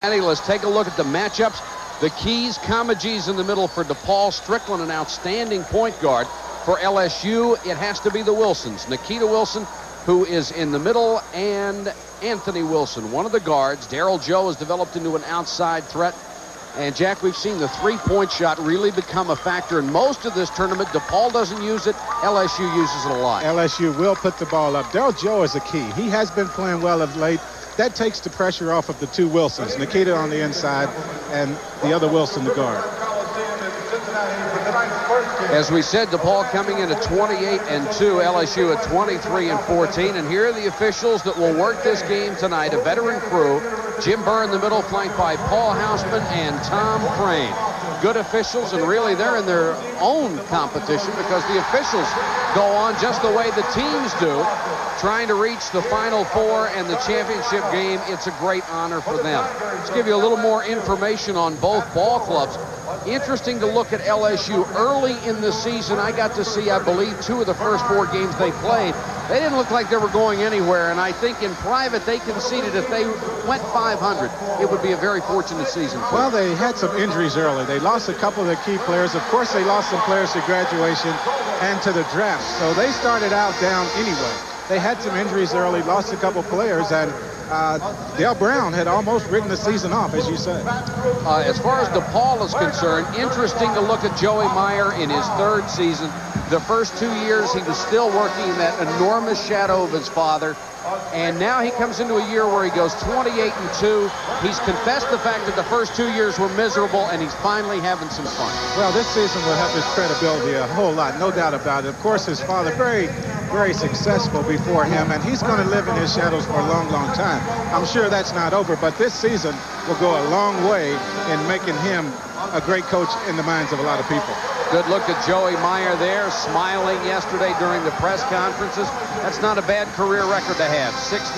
Let's take a look at the matchups. The Keys, Comegys in the middle for DePaul. Strickland, an outstanding point guard. For LSU, it has to be the Wilsons. Nikita Wilson, who is in the middle, and Anthony Wilson, one of the guards. Darryl Joe has developed into an outside threat. And, Jack, we've seen the three-point shot really become a factor in most of this tournament. DePaul doesn't use it. LSU uses it a lot. LSU will put the ball up. Darryl Joe is a key. He has been playing well of late. That takes the pressure off of the two Wilsons, Nikita on the inside and the other Wilson, the guard. As we said, DePaul coming in at 28-2, LSU at 23-14. And here are the officials that will work this game tonight. A veteran crew. Jim Burr in the middle, flanked by Paul Hausman and Tom Crane. Good officials, and really they're in their own competition because the officials go on just the way the teams do, trying to reach the Final Four and the championship game. It's a great honor for them. Let's give you a little more information on both ball clubs. Interesting to look at LSU early in the season. I got to see, I believe, 2 of the first 4 games they played. They didn't look like they were going anywhere, and I think in private they conceded if they went 500, it would be a very fortunate season for them. Well, they had some injuries early. They lost a couple of their key players. Of course, they lost some players to graduation and to the draft. So they started out down anyway. They had some injuries early, lost a couple players, and Dale Brown had almost written the season off, as you said. As far as DePaul is concerned, interesting to look at Joey Meyer in his 3rd season. The first 2 years, he was still working in that enormous shadow of his father. And now he comes into a year where he goes 28-2. He's confessed the fact that the first 2 years were miserable, and he's finally having some fun. Well, this season will help his credibility a whole lot, no doubt about it. Of course, his father, very, very successful before him, and he's going to live in his shadows for a long, long time. I'm sure that's not over, but this season will go a long way in making him a great coach in the minds of a lot of people. Good look at Joey Meyer there, smiling yesterday during the press conferences. That's not a bad career record to have,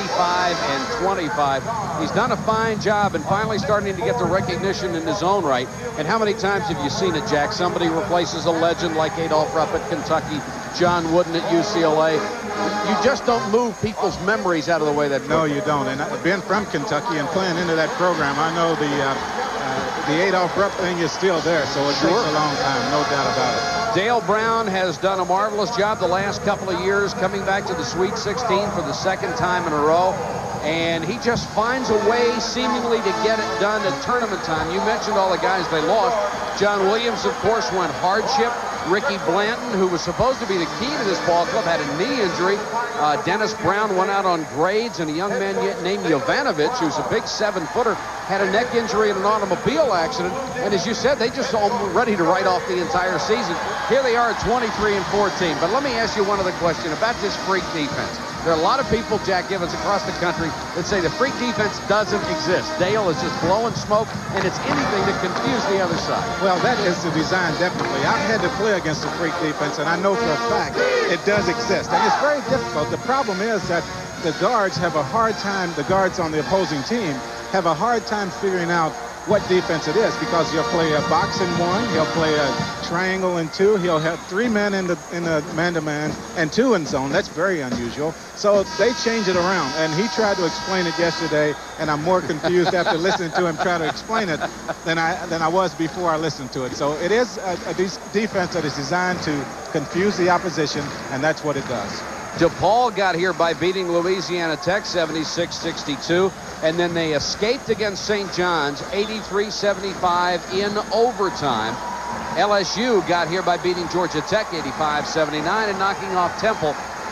65-25. He's done a fine job and finally starting to get the recognition in his own right. And how many times have you seen it, Jack? Somebody replaces a legend like Adolph Rupp at Kentucky, John Wooden at UCLA. You just don't move people's memories out of the way that. No, you don't. And being from Kentucky and playing into that program, I know the Adolph Rupp thing is still there, so it takes a long time, no doubt about it. Dale Brown has done a marvelous job the last couple of years, coming back to the Sweet 16 for the 2nd time in a row. And he just finds a way, seemingly, to get it done at tournament time. You mentioned all the guys they lost. John Williams, of course, went hardship. Ricky Blanton, who was supposed to be the key to this ball club, had a knee injury. Dennis Brown went out on grades, and a young man named Jovanovic, who's a big 7-footer, had a neck injury in an automobile accident. And as you said, they just are ready to write off the entire season. Here they are at 23-14. But let me ask you one other question about this freak defense. There are a lot of people, Jack Givens, across the country that say the freak defense doesn't exist. Dale is just blowing smoke, and it's anything to confuse the other side. Well, that is the design, definitely. I've had to play against the freak defense, and I know for a fact it does exist. And it's very difficult. The problem is that the guards have a hard time, the guards on the opposing team have a hard time figuring out what defense it is, because he'll play a box in 1, he'll play a triangle in 2, he'll have 3 men in the man-to-man and 2 in zone. That's very unusual. So they change it around, and he tried to explain it yesterday, and I'm more confused after listening to him try to explain it than I was before I listened to it. So it is a defense that is designed to confuse the opposition, and that's what it does. DePaul got here by beating Louisiana Tech 76-62, and then they escaped against St. John's 83-75 in overtime. LSU got here by beating Georgia Tech 85-79 and knocking off Temple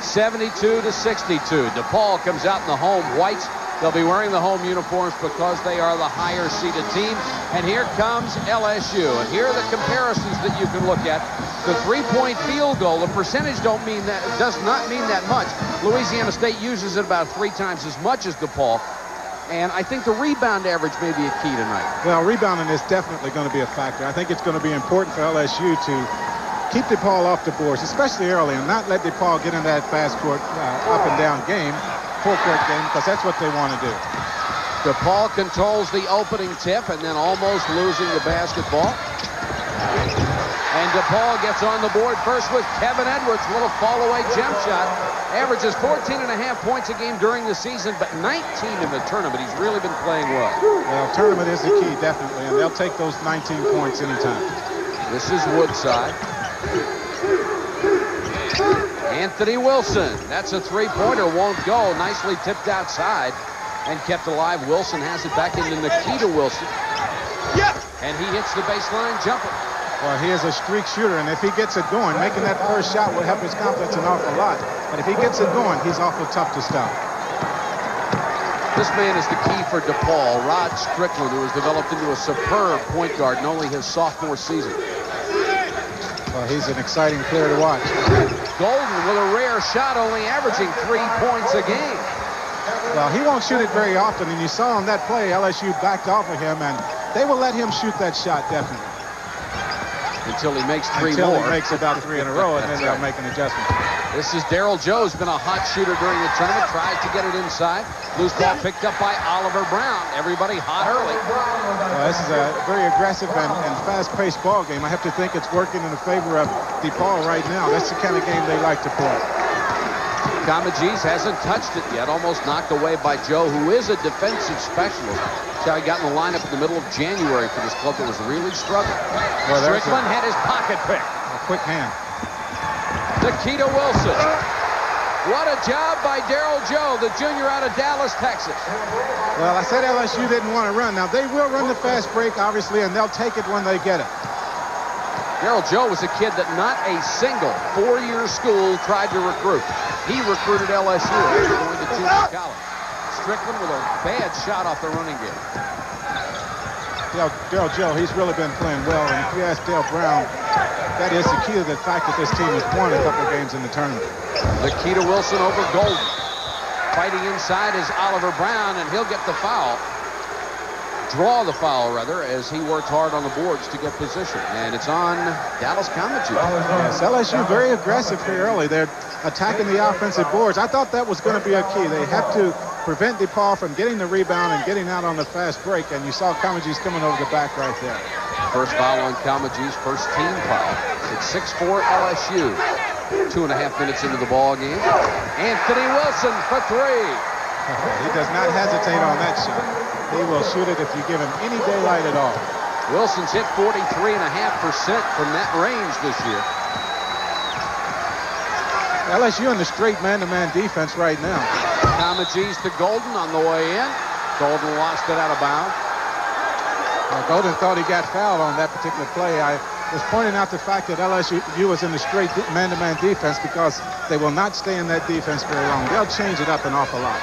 72-62. DePaul comes out in the home whites. They'll be wearing the home uniforms because they are the higher seeded team. And here comes LSU. And here are the comparisons that you can look at. The 3-point field goal, the percentage does not mean that much. Louisiana State uses it about 3 times as much as DePaul. And I think the rebound average may be a key tonight. Well, rebounding is definitely going to be a factor. I think it's going to be important for LSU to keep DePaul off the boards, especially early, and not let DePaul get in that fast court up and down game, full court game, because that's what they want to do. DePaul controls the opening tip and then almost losing the basketball. And DePaul gets on the board first with Kevin Edwards. A little fall-away jump shot. Averages 14.5 points a game during the season, but 19 in the tournament. He's really been playing well. Well, tournament is the key, definitely, and they'll take those 19 points anytime. This is Woodside. Anthony Wilson. That's a three-pointer. Won't go. Nicely tipped outside and kept alive. Wilson has it back into Nikita Wilson. And he hits the baseline jumper. Well, he is a streak shooter, and if he gets it going, making that first shot will help his confidence an awful lot. But if he gets it going, he's awful tough to stop. This man is the key for DePaul. Rod Strickland, who has developed into a superb point guard in only his sophomore season. Well, he's an exciting player to watch. Golden with a rare shot, only averaging 3 points a game. Well, he won't shoot it very often, and you saw on that play, LSU backed off of him, and they will let him shoot that shot, definitely. Until he makes three Until more. he makes about 3 in a row, and then they'll make an adjustment. This is Daryl Joe's been a hot shooter during the tournament. Tries to get it inside. Loose ball picked up by Oliver Brown. Everybody hot early. Well, this is a very aggressive and fast-paced ball game. I have to think it's working in the favor of DePaul right now. That's the kind of game they like to play. Kamajis hasn't touched it yet. Almost knocked away by Joe, who is a defensive specialist. That's how he got in the lineup in the middle of January for this club that was really struggling. Well, Strickland had his pocket pick. A quick hand. Nikita Wilson. What a job by Daryl Joe, the junior out of Dallas, Texas. Well, I said LSU didn't want to run. Now, they will run the fast break, obviously, and they'll take it when they get it. Daryl Joe was a kid that not a single four-year school tried to recruit. He recruited LSU after going to junior college. Strickland with a bad shot off the running game. Daryl Joe, he's really been playing well, and if you ask Dale Brown, that is the key to the fact that this team has won a couple games in the tournament. Nikita Wilson over Golden. Fighting inside is Oliver Brown, and he'll get the foul. Draw the foul, rather, as he worked hard on the boards to get position. And it's on Dallas Kamajis. Yes, LSU very aggressive here early. They're attacking the offensive boards. I thought that was going to be a key. They have to prevent DePaul from getting the rebound and getting out on the fast break. And you saw Kamajis coming over the back right there. First foul on Kamajis, first team foul. It's 6-4 LSU. 2.5 minutes into the ball game. Anthony Wilson for three. He does not hesitate on that shot. He will shoot it if you give him any daylight at all. Wilson's hit 43.5% from that range this year. LSU in the straight man-to-man defense right now. Kamajis to Golden on the way in. Golden lost it out of bounds. Well, Golden thought he got fouled on that particular play. I was pointing out the fact that LSU was in the straight man-to-man defense because they will not stay in that defense very long. They'll change it up an awful lot.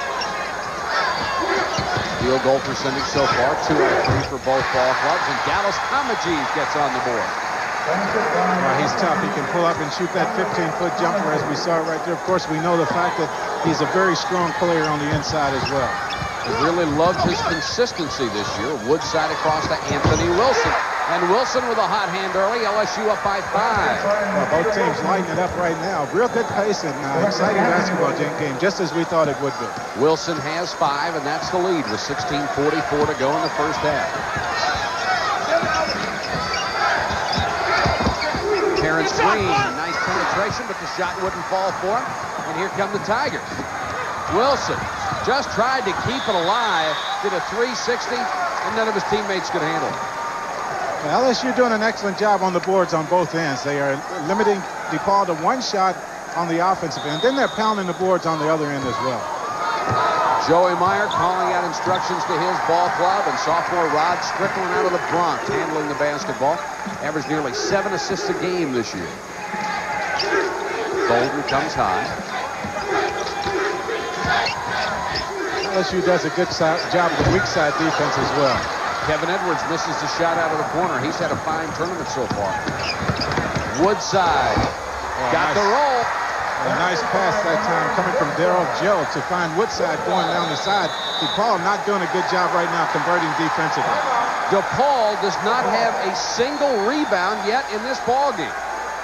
Field goal percentage so far, 2 out of 3 for both ball clubs, and Dallas Kamajis gets on the board. Well, he's tough. He can pull up and shoot that 15-foot jumper as we saw right there. Of course, we know the fact that he's a very strong player on the inside as well. He really loved his consistency this year. Woodside across to Anthony Wilson. And Wilson with a hot hand early. LSU up by 5. Well, both teams lighting it up right now. Real good pace and exciting basketball game, just as we thought it would be. Wilson has 5, and that's the lead with 16:44 to go in the first half. Terrence Green, nice penetration, but the shot wouldn't fall for him. And here come the Tigers. Wilson just tried to keep it alive, did a 360, and none of his teammates could handle it. Well, LSU doing an excellent job on the boards on both ends. They are limiting DePaul to 1 shot on the offensive end. Then they're pounding the boards on the other end as well. Joey Meyer calling out instructions to his ball club, and sophomore Rod Strickland out of the Bronx handling the basketball. Averaged nearly 7 assists a game this year. Golden comes high. LSU does a good job of the weak side defense as well. Kevin Edwards misses the shot out of the corner. He's had a fine tournament so far. Woodside got the roll. A nice pass that time coming from Daryl Joe to find Woodside going down the side. DePaul not doing a good job right now converting defensively. DePaul does not have a single rebound yet in this ballgame.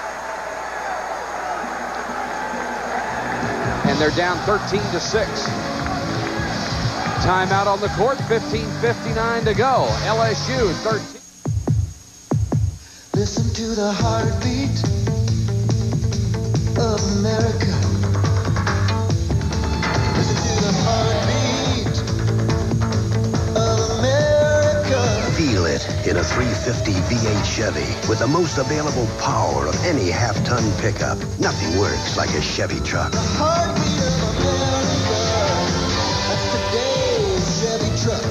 And they're down 13-6. Timeout on the court, 15:59 to go. LSU 13. Listen to the heartbeat of America. Listen to the heartbeat of America. Feel it in a 350 V8 Chevy with the most available power of any half-ton pickup. Nothing works like a Chevy truck. The heartbeat of America. That's today's Chevy truck.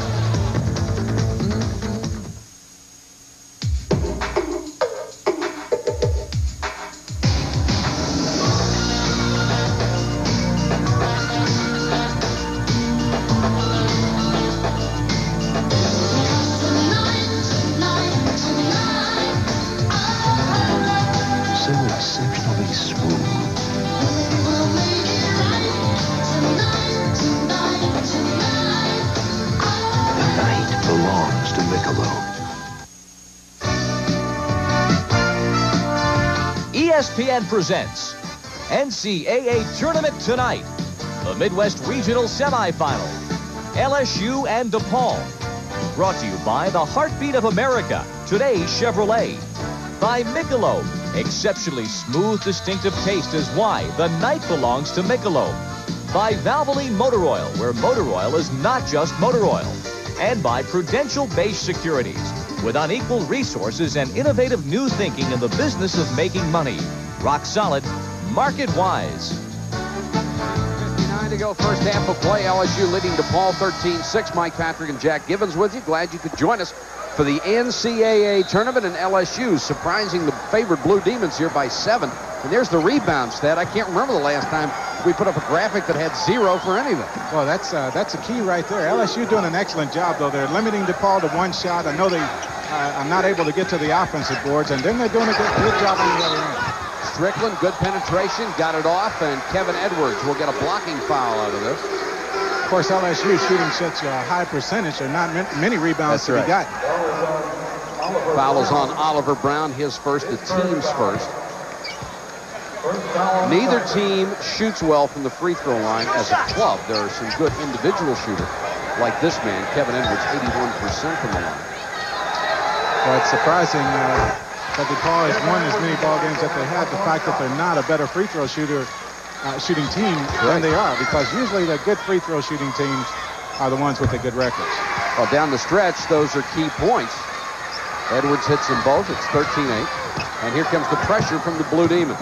ESPN presents NCAA Tournament Tonight, the Midwest Regional Semifinal, LSU and DePaul. Brought to you by the Heartbeat of America, today's Chevrolet. By Michelob, exceptionally smooth, distinctive taste is why the night belongs to Michelob. By Valvoline Motor Oil, where motor oil is not just motor oil. And by Prudential Base Securities, with unequal resources and innovative new thinking in the business of making money. Rock solid, market wise. 59 to go, first half of play. LSU leading DePaul 13-6. Mike Patrick and Jack Gibbons with you. Glad you could join us for the NCAA tournament, and LSU surprising the favored Blue Demons here by 7. And there's the rebound stat. I can't remember the last time we put up a graphic that had 0 for anything. Well, that's a key right there. LSU doing an excellent job, though. They're limiting DePaul to one shot. I know they are not able to get to the offensive boards, and then they're doing a good job on the other end. Strickland, good penetration, got it off, and Kevin Edwards will get a blocking foul out of this. Of course, LSU shooting such a high percentage. There are not many rebounds to be got. Foul is on Oliver Brown, his first, the team's first. Neither team shoots well from the free throw line as a club. There are some good individual shooters, like this man, Kevin Edwards, 81% from the line. Well, it's surprising that DePaul has won as many ball games that they have. The fact that they're not a better free throw shooting team than they are, because usually the good free throw shooting teams are the ones with the good records. Well, down the stretch, those are key points. Edwards hits them both. It's 13-8. And here comes the pressure from the Blue Demons.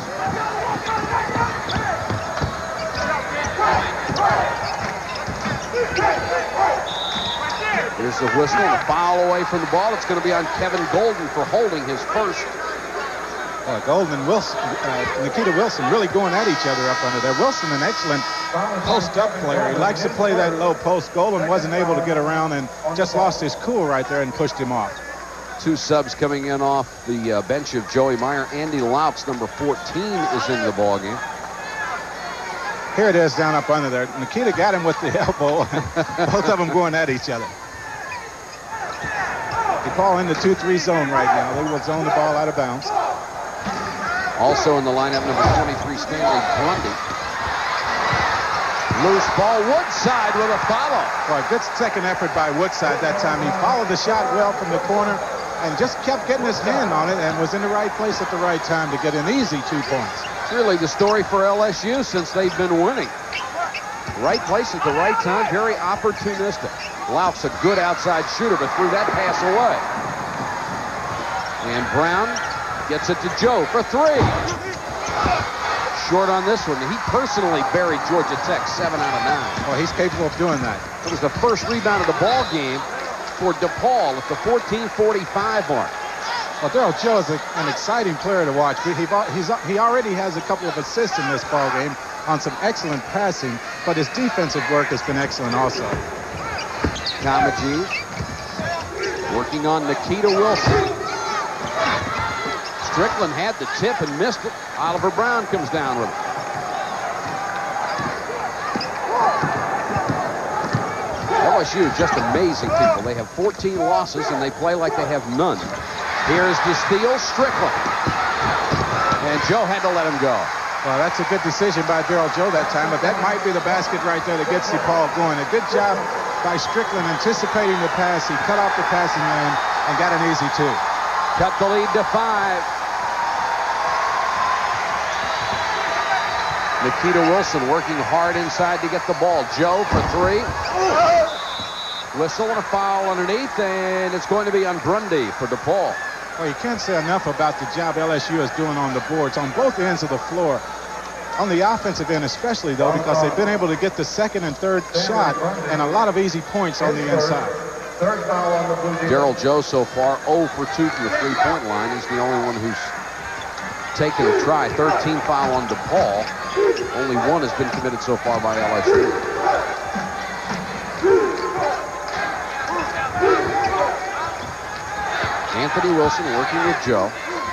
Here's the whistle and a foul away from the ball. It's going to be on Kevin Golden for holding his first. Golden and Wilson, Nikita Wilson really going at each other up under there. Wilson, an excellent post-up player. He likes to play that low post. Golden wasn't able to get around and just lost his cool right there and pushed him off. 2 subs coming in off the bench of Joey Meyer. Andy Louts, number 14, is in the ball game. Here it is down up under there. Nikita got him with the elbow. Both of them going at each other. DePaul in the 2-3 zone right now. They will zone the ball out of bounds. Also in the lineup, number 23, Stanley Grundy. Loose ball, Woodside with a follow. Well, a good second effort by Woodside that time. He followed the shot well from the corner and just kept getting his hand on it and was in the right place at the right time to get an easy 2 points. It's really the story for LSU since they've been winning. Right place at the right time, very opportunistic. Louts, a good outside shooter, but threw that pass away. And Brown gets it to Joe for 3. Short on this one. He personally buried Georgia Tech 7 out of 9. Well, he's capable of doing that. It was the first rebound of the ball game for DePaul at the 14:45 mark. Well, Daryl Joe is an exciting player to watch. He already has a couple of assists in this ball game on some excellent passing, but his defensive work has been excellent also. Kamaji working on Nikita Wilson. Strickland had the tip and missed it. Oliver Brown comes down with it. LSU, just amazing people. They have 14 losses, and they play like they have none. Here's the steal, Strickland. And Joe had to let him go. Well, that's a good decision by Daryl Joe that time, but that might be the basket right there that gets DePaul going. A good job by Strickland anticipating the pass. He cut off the passing lane and got an easy 2. Cut the lead to 5. Nikita Wilson working hard inside to get the ball. Joe for 3. Whistle and a foul underneath, and it's going to be on Grundy for DePaul. Well, you can't say enough about the job LSU is doing on the boards on both ends of the floor. On the offensive end especially, though, because they've been able to get the second and third shot and a lot of easy points on the inside. Daryl Joe so far 0 for 2 from the three-point line. He's the only one who's taken a try. 13 foul on DePaul. Only 1 has been committed so far by LSU. Anthony Wilson working with Joe.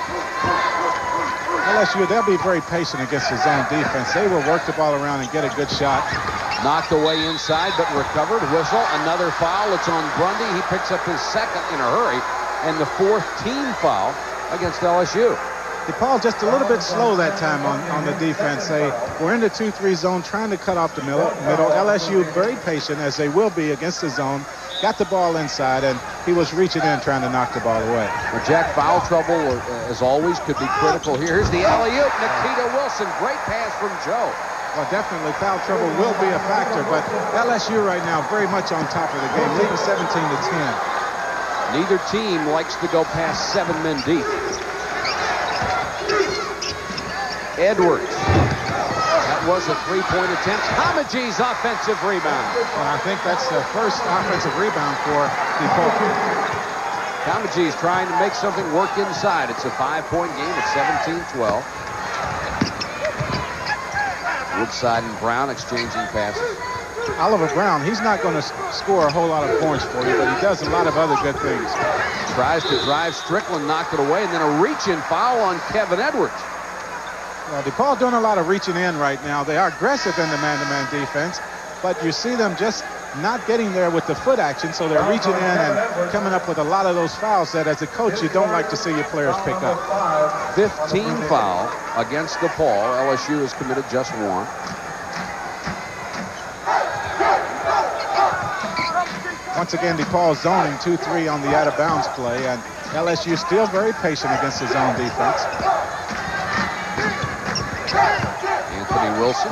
LSU, they'll be very patient against the zone defense. They will work the ball around and get a good shot. Knocked away inside, but recovered. Whistle, another foul. It's on Grundy. He picks up his second in a hurry, and the 4th team foul against LSU. DePaul just a little bit slow that time on the defense. They were in the 2-3 zone trying to cut off the middle. LSU very patient, as they will be against the zone. Got the ball inside, and he was reaching in trying to knock the ball away. Well, Jack, foul trouble, as always, could be critical here. Here's the alley-oop. Nikita Wilson, great pass from Joe. Well, definitely foul trouble will be a factor, but LSU right now very much on top of the game, leading 17-10. Neither team likes to go past 7 men deep. Edwards. That was a 3-point attempt. Kamaji's offensive rebound. Well, I think that's the first offensive rebound for DePaul. Kamaji's trying to make something work inside. It's a 5-point game at 17-12. Woodside and Brown exchanging passes. Oliver Brown, he's not going to score a whole lot of points for you, but he does a lot of other good things. Tries to drive. Strickland knocked it away, and then a reach-in foul on Kevin Edwards. Well, DePaul doing a lot of reaching in right now. They are aggressive in the man-to-man defense, but you see them just not getting there with the foot action, so they're reaching in and coming up with a lot of those fouls that, as a coach, you don't like to see your players pick up. 15 foul against DePaul. LSU has committed just 1. Once again, DePaul zoning 2-3 on the out-of-bounds play, and LSU still very patient against the zone defense. Anthony Wilson.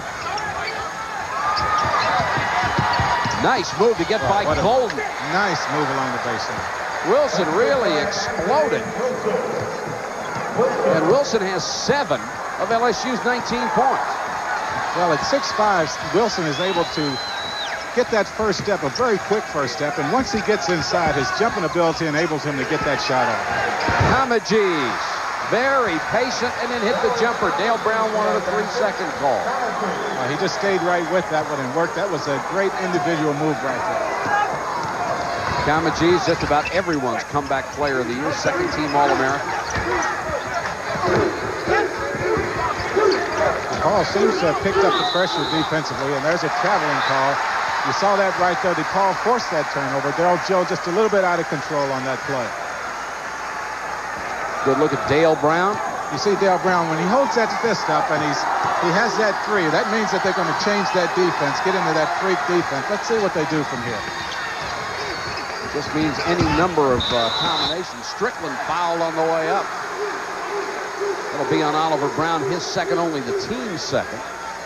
Nice move to get by Golden. Nice move along the baseline. Wilson really exploded. And Wilson has 7 of LSU's 19 points. Well, at 6'5", Wilson is able to get that first step, a very quick first step, and once he gets inside, his jumping ability enables him to get that shot off. Kamaji's very patient and then hit the jumper. Dale Brown wanted a 3-second call. He just stayed right with that one and worked. That was a great individual move right there. Kamaji's just about everyone's comeback player of the year, second-team All-American. DePaul seems to have picked up the pressure defensively, and there's a traveling call. You saw that right there. DePaul forced that turnover. Daryl Joe just a little bit out of control on that play. Good look at Dale Brown. You see Dale Brown, when he holds that fist up and he has that 3, that means that they're going to change that defense, get into that freak defense. Let's see what they do from here. This means any number of combinations. Strickland fouled on the way up. It'll be on Oliver Brown, his second, only the team's second.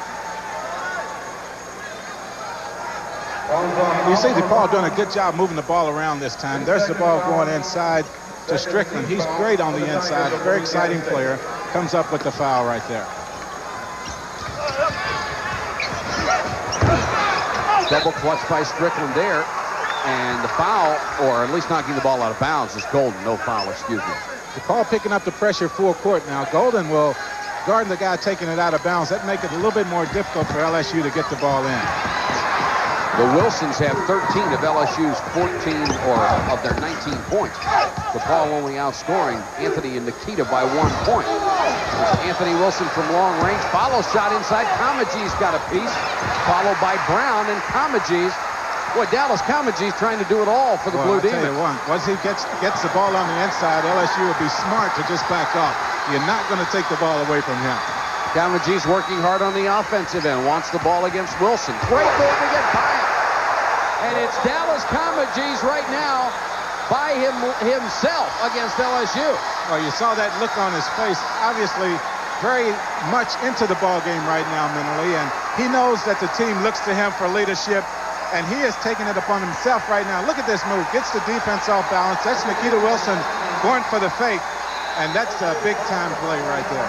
You see DePaul doing a good job moving the ball around this time. There's the ball going inside to Strickland. He's great on the inside, a very exciting player. Comes up with the foul right there. Double clutch by Strickland there. And the foul, or at least knocking the ball out of bounds, is Golden. No foul, excuse me. DePaul picking up the pressure full court now. Golden will guard the guy taking it out of bounds. That make it a little bit more difficult for LSU to get the ball in. The Wilsons have 13 of LSU's 14, or of their 19 points. DePaul only outscoring Anthony and Nikita by 1 point. There's Anthony Wilson from long range. Follow shot inside. Kamaji's got a piece. Followed by Brown and Kamaji's. Boy, Dallas Kamaji's trying to do it all for the Blue Demons. I'll tell you what, once he gets the ball on the inside, LSU would be smart to just back off. You're not going to take the ball away from him. Kamaji's working hard on the offensive end. Wants the ball against Wilson. Great move to get by him. And it's Dallas Kamaji's right now by himself against LSU. Well, you saw that look on his face. Obviously, very much into the ball game right now mentally, and he knows that the team looks to him for leadership, and he is taking it upon himself right now. Look at this move. Gets the defense off balance. That's Nikita Wilson going for the fake, and that's a big-time play right there.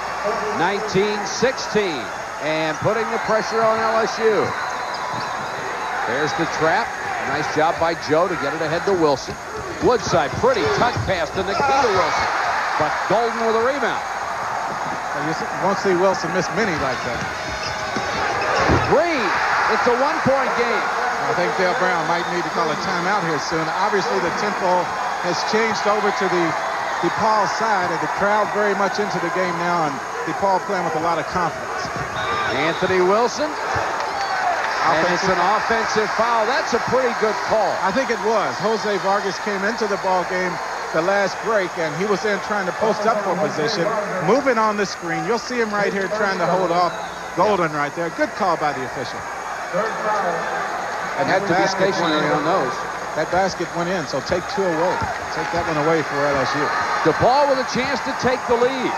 19-16, and putting the pressure on LSU. There's the trap. Nice job by Joe to get it ahead to Wilson. Woodside, pretty tuck pass to Nikita Wilson, but Golden with a rebound. Well, you won't see Wilson miss many like that. Green, it's a one-point game. I think Dale Brown might need to call a timeout here soon. Obviously, the tempo has changed over to the DePaul side, and the crowd very much into the game now, and DePaul playing with a lot of confidence. Anthony Wilson. And it's an offensive foul. That's a pretty good call. I think it was. Jose Vargas came into the ball game the last break, and he was in trying to post up for position, moving on the screen. You'll see him right here trying to hold off Golden right there. Good call by the official. And had to be stationary on those. That basket went in, so take two away. Take that one away for LSU. DePaul with a chance to take the lead.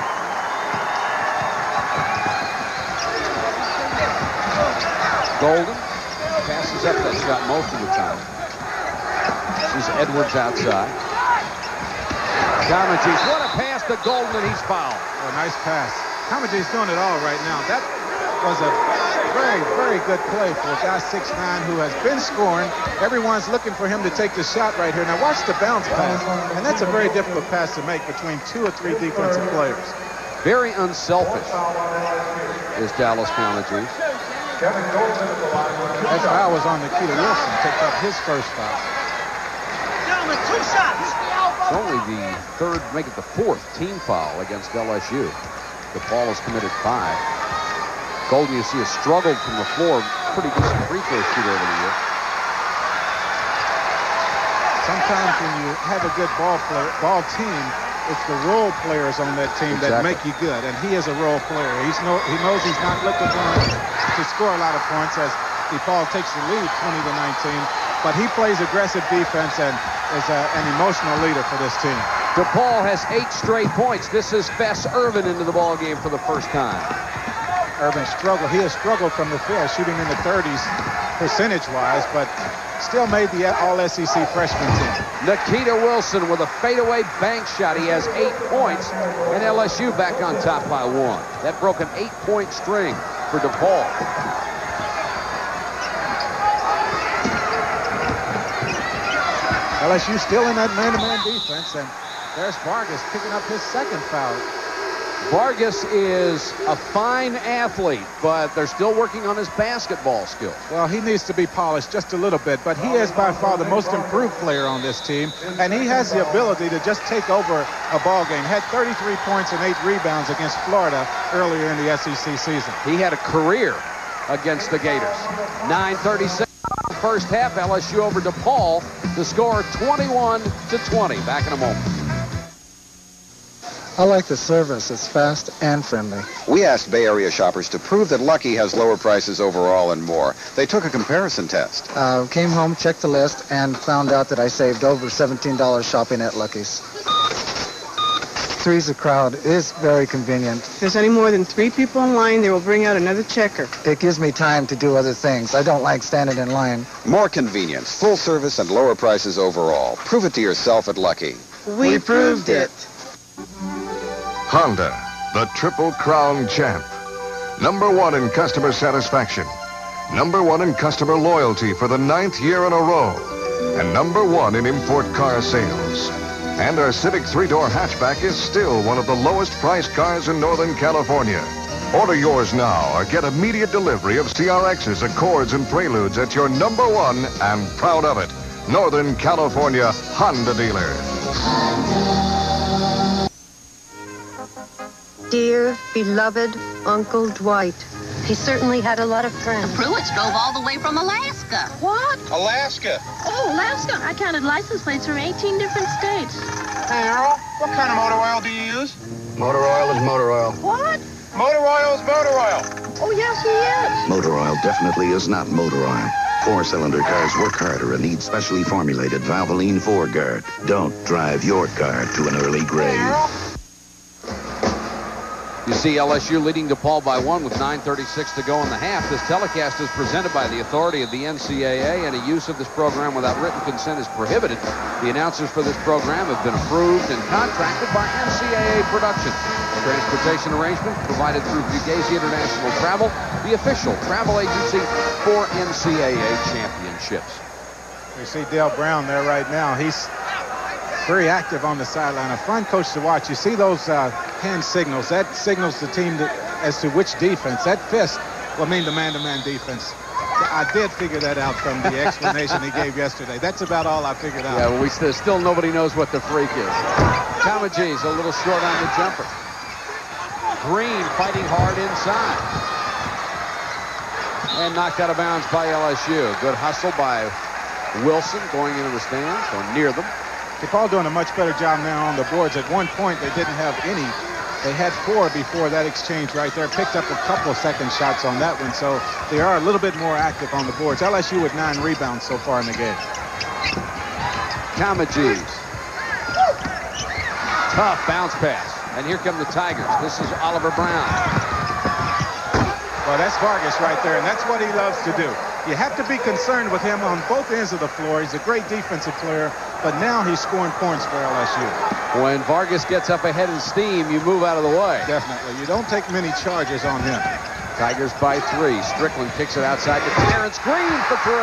Golden passes up that shot most of the time. This is Edwards outside. Comite's, what a pass to Golden, and he's fouled. Oh, nice pass. Comite's doing it all right now. That was a very, very good play for a guy 6'9" who has been scoring. Everyone's looking for him to take the shot right here. Now watch the bounce pass, and that's a very difficult pass to make between 2 or 3 defensive players. Very unselfish is Dallas Comite's. That foul was on Nikita Wilson. Takes up his first foul. Gentlemen, 2 shots. It's only the third, make it the 4th team foul against LSU. DePaul has committed 5. Golden, you see, has struggled from the floor. Pretty decent free throw shooter over the year. Sometimes when you have a good ball team, it's the role players on that team that make you good, and he is a role player. He knows he's not looking to score a lot of points as DePaul takes the lead 20-19, but he plays aggressive defense and is an emotional leader for this team. DePaul has 8 straight points. This is Fess Irvin into the ball game for the first time. Irvin struggled. He has struggled from the field, shooting in the 30s percentage-wise, but still made the All-SEC freshman team. Nikita Wilson with a fadeaway bank shot. He has 8 points, and LSU back on top by 1. That broke an 8-point string for DePaul. LSU still in that man-to-man defense, and there's Vargas picking up his second foul. Vargas is a fine athlete, but they're still working on his basketball skills. Well, he needs to be polished just a little bit, but he is by far the most improved player on this team, and he has the ability to just take over a ball game. Had 33 points and 8 rebounds against Florida earlier in the SEC season. He had a career against the Gators. 9:36 first half, LSU over DePaul. The score 21-20. Back in a moment. I like the service. It's fast and friendly. We asked Bay Area shoppers to prove that Lucky has lower prices overall and more. They took a comparison test. Came home, checked the list, and found out that I saved over $17 shopping at Lucky's. Three's the crowd is very convenient. If there's any more than 3 people in line, they will bring out another checker. It gives me time to do other things. I don't like standing in line. More convenience, full service, and lower prices overall. Prove it to yourself at Lucky. We proved it. Honda, the Triple Crown champ. #1 in customer satisfaction. #1 in customer loyalty for the 9th year in a row. And #1 in import car sales. And our Civic 3-door hatchback is still one of the lowest priced cars in Northern California. Order yours now or get immediate delivery of CRXs, Accords, and Preludes at your #1 and proud of it, Northern California Honda dealer. Dear, beloved Uncle Dwight. He certainly had a lot of friends. The Pruitts drove all the way from Alaska. What? Alaska. Oh, Alaska. I counted license plates from 18 different states. Hey, Earl, what kind of motor oil do you use? Motor oil is motor oil. What? Motor oil is motor oil. Oh, yes, he is. Motor oil definitely is not motor oil. Four-cylinder cars work harder and need specially formulated Valvoline 4-guard. Don't drive your car to an early grave. You see LSU leading DePaul by 1 with 9:36 to go in the half. This telecast is presented by the authority of the NCAA, and a use of this program without written consent is prohibited. The announcers for this program have been approved and contracted by NCAA Production. Transportation arrangements provided through Fugazi International Travel, the official travel agency for NCAA championships. You see Dale Brown there right now. He's very active on the sideline. A fun coach to watch. You see those hand signals. That signals the team as to which defense. That fist will mean the man-to-man defense. I did figure that out from the explanation he gave yesterday. That's about all I figured out. Yeah, well, still nobody knows what the freak is. Kamaji's a little short on the jumper. Green fighting hard inside. And knocked out of bounds by LSU. Good hustle by Wilson going into the stands or near them. DePaul doing a much better job now on the boards. At one point, they didn't have any. They had 4 before that exchange right there. Picked up a couple of second shots on that one, so they are a little bit more active on the boards. LSU with 9 rebounds so far in the game. Kamaji's. Tough bounce pass. And here come the Tigers. This is Oliver Brown. Well, that's Vargas right there, and that's what he loves to do. You have to be concerned with him on both ends of the floor. He's a great defensive player, but now he's scoring points for LSU. When Vargas gets up ahead in steam, you move out of the way. Definitely. You don't take many charges on him. Tigers by 3. Strickland kicks it outside to Terrence Green for 3.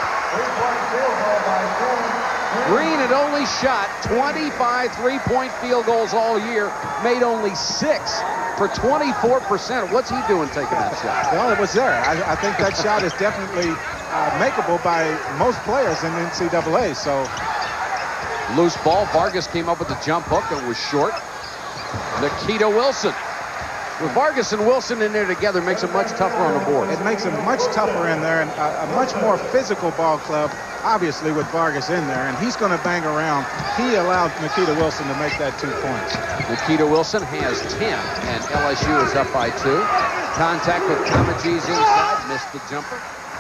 Green had only shot 25 three-point field goals all year, made only 6 for 24%. What's he doing taking that shot? Well, it was there. I think that shot is definitely makeable by most players in NCAA. So loose ball. Vargas came up with the jump hook. It was short. Nikita Wilson. With Vargas and Wilson in there together makes it much tougher on the board. It makes it much tougher in there, and a much more physical ball club, obviously, with Vargas in there, and he's going to bang around. He allowed Nikita Wilson to make that 2 points. Nikita Wilson has 10, and LSU is up by 2. Contact with Kamaji's inside, missed the jumper.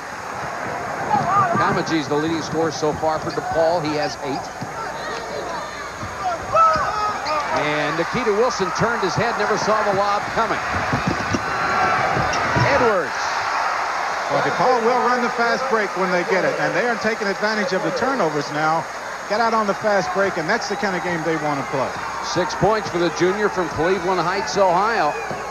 Kamaji's the leading scorer so far for DePaul. He has 8. And Nikita Wilson turned his head, never saw the lob coming. Edwards. Well, DePaul will run the fast break when they get it, and they are taking advantage of the turnovers now. Get out on the fast break, and that's the kind of game they want to play. 6 points for the junior from Cleveland Heights, Ohio.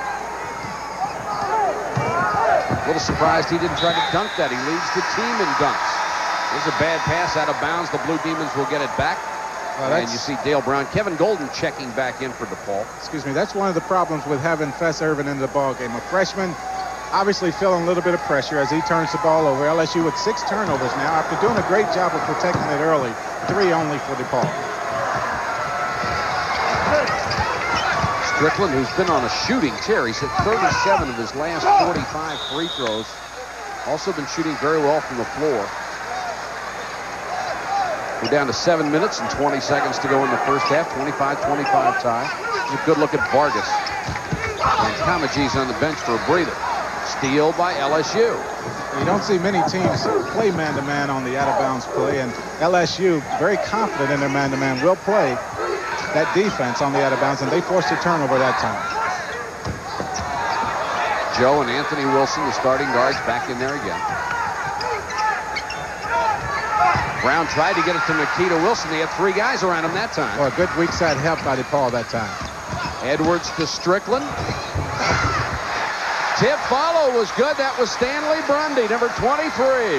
A little surprised he didn't try to dunk that. He leads the team in dunks. There's a bad pass out of bounds. The Blue Demons will get it back. Well, and you see Dale Brown, Kevin Golden checking back in for DePaul. Excuse me, that's one of the problems with having Fess Irvin in the ballgame. A freshman obviously feeling a little bit of pressure as he turns the ball over. LSU with 6 turnovers now after doing a great job of protecting it early. 3 only for DePaul. Strickland, who's been on a shooting tear. He's hit 37 of his last 45 free throws. Also been shooting very well from the floor. We're down to 7 minutes and 20 seconds to go in the first half. 25-25 tie. It's a good look at Vargas. And Kamaji's on the bench for a breather. Steal by LSU. You don't see many teams play man-to-man on the out-of-bounds play, and LSU, very confident in their man-to-man, will play that defense on the out-of-bounds, and they forced a turnover that time. Joe and Anthony Wilson, the starting guards, back in there again. Brown tried to get it to Nikita Wilson. They had 3 guys around him that time. Well, a good weak side help by DePaul that time. Edwards to Strickland. Tip follow was good. That was Stanley Brundy, number 23.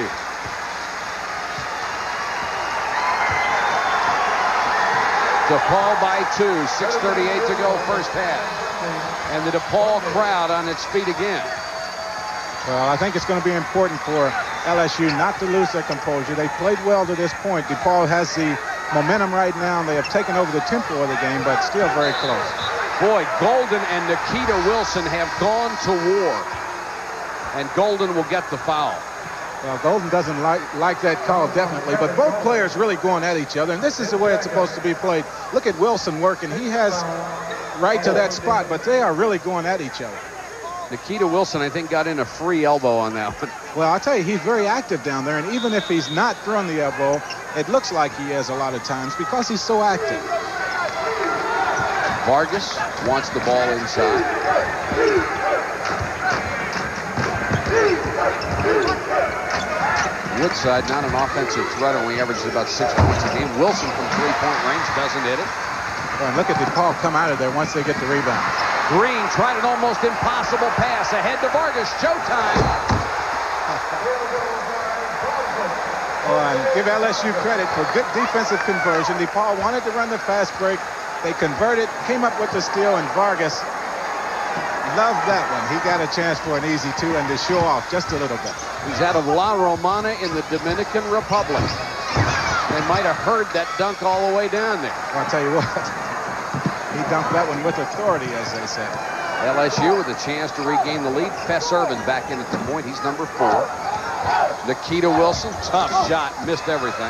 DePaul by 2, 6:38 to go first half. And the DePaul crowd on its feet again. Well, I think it's going to be important for LSU not to lose their composure. They played well to this point. DePaul has the momentum right now, and they have taken over the tempo of the game, but still very close. Boy, Golden and Nikita Wilson have gone to war. And Golden will get the foul. Well, Golden doesn't like that call, definitely, but both players really going at each other, and this is the way it's supposed to be played. Look at Wilson working. He has right to that spot, but they are really going at each other. Nikita Wilson, I think, got in a free elbow on that one. Well, I'll tell you, he's very active down there, and even if he's not throwing the elbow, it looks like he is a lot of times because he's so active. Vargas wants the ball inside. Woodside, not an offensive threat, only averages about 6 points a game. Wilson from three-point range doesn't hit it. Well, and look at DePaul come out of there once they get the rebound. Green tried an almost impossible pass ahead to Vargas. Showtime. Oh, and give LSU credit for good defensive conversion. DePaul wanted to run the fast break. They converted, came up with the steal, and Vargas loved that one. He got a chance for an easy two and to show off just a little bit. He's out of La Romana in the Dominican Republic. They might have heard that dunk all the way down there. I'll tell you what, he dunked that one with authority, as they say. LSU with a chance to regain the lead. Fess Irvin back in at the point. He's number 4. Nikita Wilson, tough shot, missed everything.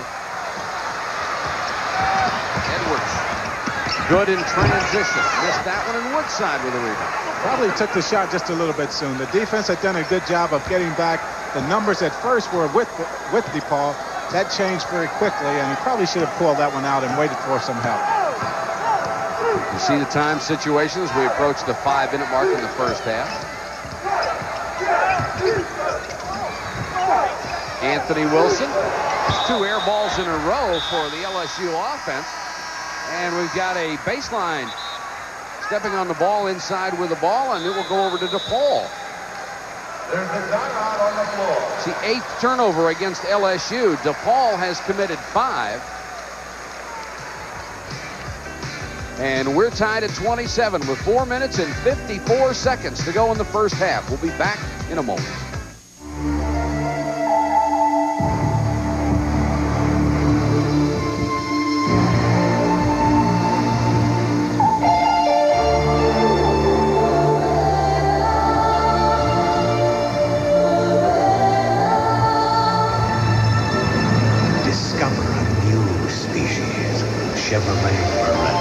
Edwards, good in transition, missed that one, and Woodside with a rebound. Probably took the shot just a little bit soon. The defense had done a good job of getting back. The numbers at first were with DePaul. That changed very quickly, and he probably should have pulled that one out and waited for some help. You see the time situation as we approach the 5-minute mark in the first half. Anthony Wilson, 2 air balls in a row for the LSU offense. And we've got a baseline stepping on the ball inside with the ball, and it will go over to DePaul. There's a timeout on the floor. It's the 8th turnover against LSU. DePaul has committed 5. And we're tied at 27 with 4 minutes and 54 seconds to go in the first half. We'll be back in a moment. Discover a new species, Chevrolet Beretta.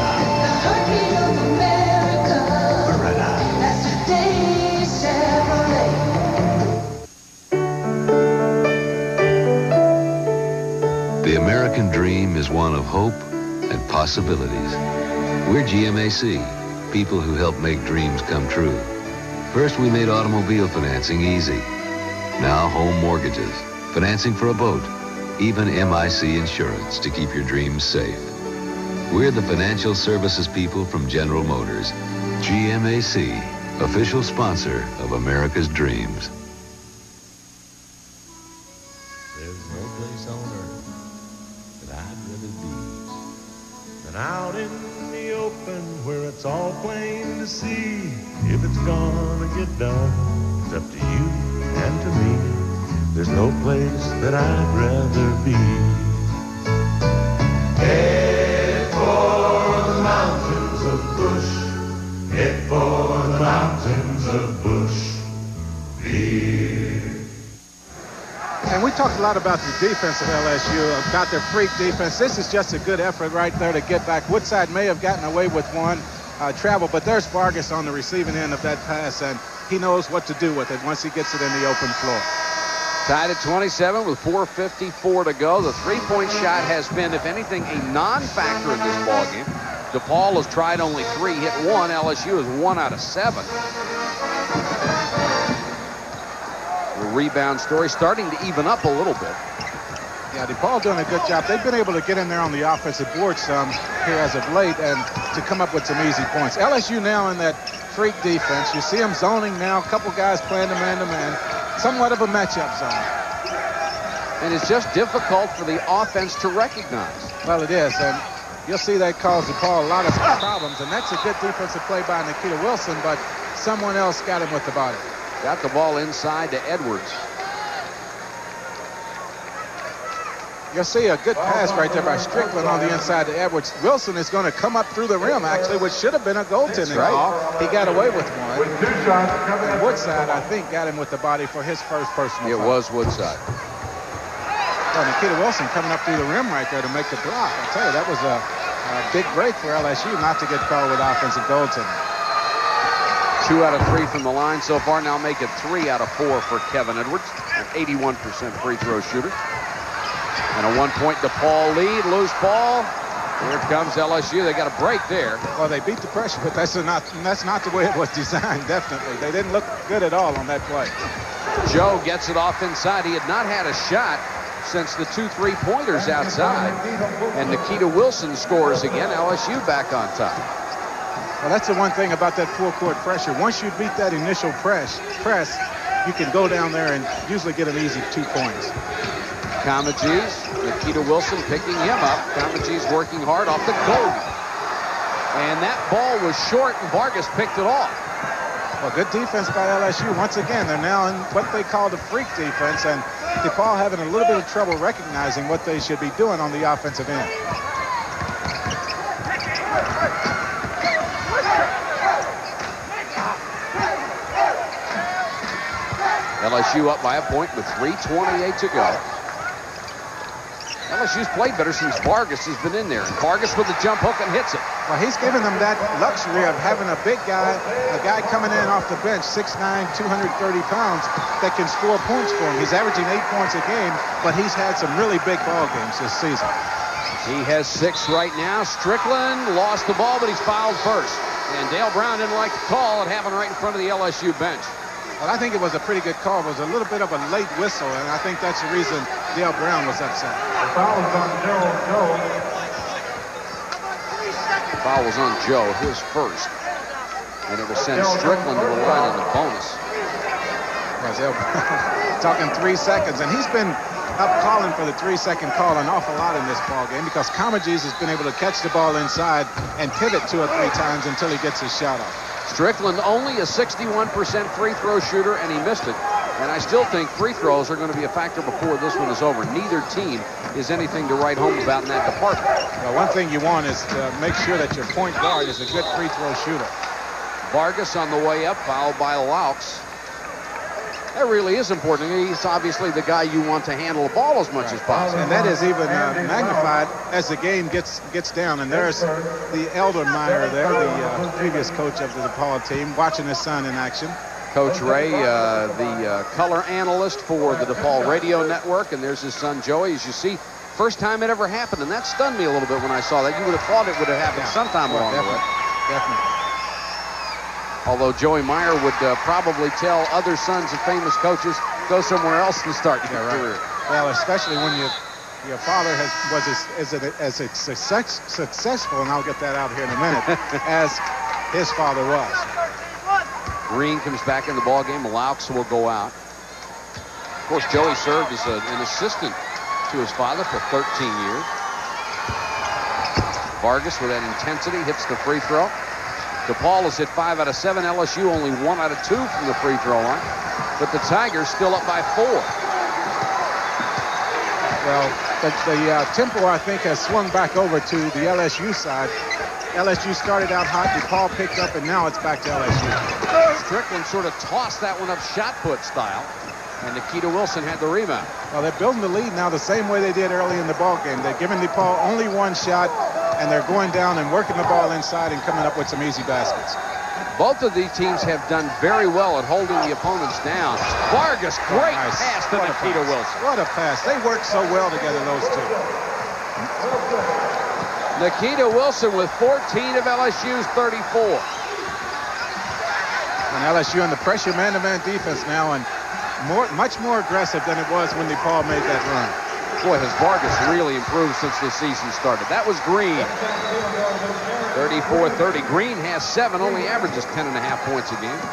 The American dream is one of hope and possibilities. We're GMAC, people who help make dreams come true. First, we made automobile financing easy. Now, home mortgages, financing for a boat, even MIC insurance to keep your dreams safe. We're the financial services people from General Motors. GMAC, official sponsor of America's dreams. There's no place on earth that I'd rather be than out in the open where it's all plain to see. If it's gonna get done, it's up to you and to me. There's no place that I'd rather be. Head for the mountains of Bush. Head for the mountains of Bush. Beer. And we talked a lot about the defense of LSU, about their freak defense. This is just a good effort right there to get back. Woodside may have gotten away with one travel, but there's Vargas on the receiving end of that pass, and he knows what to do with it once he gets it in the open floor. Tied at 27 with 4:54 to go. The three-point shot has been, if anything, a non-factor in this ballgame. DePaul has tried only 3, hit 1. LSU is 1 out of 7. The rebound story starting to even up a little bit. Yeah, DePaul doing a good job. They've been able to get in there on the offensive board some here as of late and to come up with some easy points. LSU now in that freak defense. You see them zoning now. A couple guys playing the man-to-man. Somewhat of a matchup zone. And it's just difficult for the offense to recognize. Well, it is. And you'll see that caused DePaul a lot of problems. And that's a good defensive play by Nikita Wilson, but someone else got him with the body. Got the ball inside to Edwards. You'll see a good pass right there by Strickland on the inside to Edwards. Wilson is going to come up through the rim, actually, which should have been a goaltending call. He got away with one. And Woodside, I think, got him with the body for his first personal foul. It was Woodside. Well, Nikita Wilson coming up through the rim right there to make the block. I tell you, that was a big break for LSU not to get called with offensive goaltending. 2 out of 3 from the line so far. Now make it 3 out of 4 for Kevin Edwards, an 81% free throw shooter. And a 1-point DePaul lead. Loose ball. Here comes LSU. They got a break there. Well, they beat the pressure, but that's not the way it was designed, definitely. They didn't look good at all on that play. Joe gets it off inside. He had not had a shot since the 2 3-pointers outside. And Nikita Wilson scores again. LSU back on top. Well, that's the one thing about that full-court pressure. Once you beat that initial press, you can go down there and usually get an easy 2 points. Comegys, Nikita Wilson picking him up. Comegys working hard off the goal. And that ball was short, and Vargas picked it off. Well, good defense by LSU. Once again, they're now in what they call the freak defense, and DePaul having a little bit of trouble recognizing what they should be doing on the offensive end. LSU up by a point with 3:28 to go. LSU's played better since Vargas has been in there. And Vargas with the jump hook and hits it. Well, he's given them that luxury of having a big guy, a guy coming in off the bench, 6'9", 230 pounds, that can score points for him. He's averaging 8 points a game, but he's had some really big ball games this season. He has 6 right now. Strickland lost the ball, but he's fouled first. And Dale Brown didn't like the call. It happened right in front of the LSU bench. Well, I think it was a pretty good call. It was a little bit of a late whistle, and I think that's the reason Dale Brown was upset. The foul is on Joe. The foul was on Joe, his first. And it will send Strickland to the line in the bonus. Talking 3 seconds, and he's been up calling for the 3-second call an awful lot in this ball game because Comegys has been able to catch the ball inside and pivot 2 or 3 times until he gets his shot off. Strickland only a 61% free throw shooter, and he missed it. And I still think free throws are going to be a factor before this one is over. Neither team is anything to write home about in that department. Well, one thing you want is to make sure that your point guard is a good free throw shooter. Vargas on the way up, fouled by Laux. That really is important. He's obviously the guy you want to handle the ball as much as possible. And that is even magnified as the game gets down. And there's the elder Meyer there, the previous coach of the DePaul team, watching his son in action. Coach Ray, the color analyst for the DePaul radio network. And there's his son Joey. As you see, first time it ever happened. And that stunned me a little bit when I saw that. You would have thought it would have happened sometime along the way. Definitely. Although Joey Meyer would probably tell other sons of famous coaches, go somewhere else and start your career. Well, especially when your father was as successful, and I'll get that out here in a minute, as his father was. Green comes back in the ballgame. Laux will go out. Of course, Joey served as an assistant to his father for 13 years. Vargas, with that intensity, hits the free throw. DePaul has hit 5 out of 7. LSU only 1 out of 2 from the free throw line. But the Tigers still up by 4. Well, the tempo, I think, has swung back over to the LSU side. LSU started out hot. DePaul picked up, and now it's back to LSU. Strickland sort of tossed that one up shot put style. And Nikita Wilson had the rebound. Well, they're building the lead now the same way they did early in the ball game. They're giving DePaul only 1 shot, and they're going down and working the ball inside and coming up with some easy baskets. Both of these teams have done very well at holding the opponents down. Vargas, great pass to Nikita Wilson. What a pass. They work so well together, those two. Nikita Wilson with 14 of LSU's 34. And LSU on the pressure man-to-man defense now, and much more aggressive than it was when DePaul made that run. Boy, has Vargas really improved since the season started. That was Green. 34-30. Green has 7, only averages 10.5 points a game.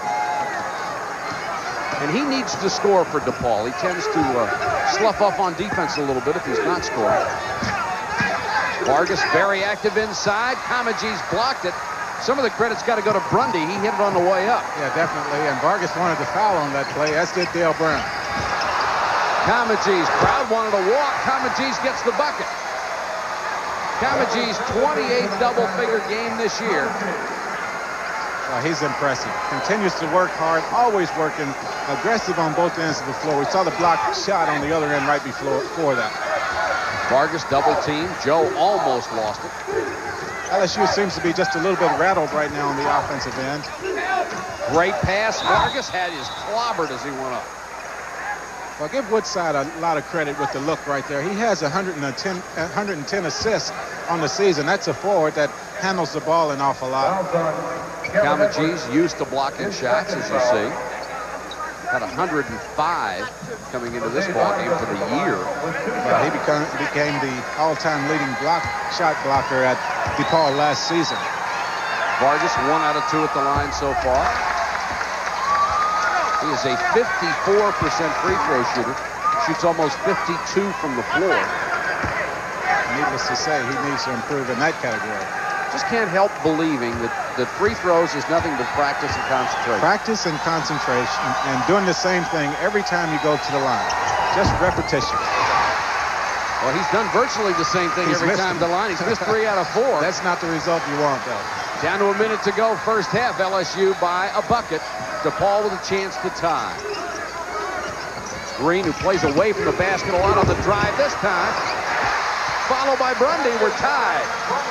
And he needs to score for DePaul. He tends to slough off on defense a little bit if he's not scoring. Vargas very active inside. Comegys blocked it. Some of the credit's got to go to Brundy. He hit it on the way up. Yeah, definitely. And Vargas wanted to foul on that play, as did Dale Brown. Comegys, crowd wanted to walk. Comegys gets the bucket. Comegys' 28th double-figure game this year. He's impressive. Continues to work hard, always working, aggressive on both ends of the floor. We saw the block shot on the other end right before that. Vargas double team. Joe almost lost it. LSU seems to be just a little bit rattled right now on the offensive end. Great pass. Vargas had his clobbered as he went up. Well, give Woodside a lot of credit with the look right there. He has 110 assists on the season. That's a forward that handles the ball an awful lot. Kamaji's used to blocking shots, as you see. Had 105 coming into this ball game for the year. Well, he became the all-time leading shot blocker at DePaul last season. Vargas 1 out of 2 at the line so far. He is a 54% free throw shooter. Shoots almost 52 from the floor. Needless to say, he needs to improve in that category. Just can't help believing that free throws is nothing but practice and concentration. Practice and concentration, and doing the same thing every time you go to the line. Just repetition. Well, he's done virtually the same thing every time to the line. He's missed 3 out of 4. That's not the result you want, though. Down to a minute to go, first half. LSU by a bucket. DePaul with a chance to tie. Green, who plays away from the basket a lot on the drive this time. Followed by Brundy. We're tied.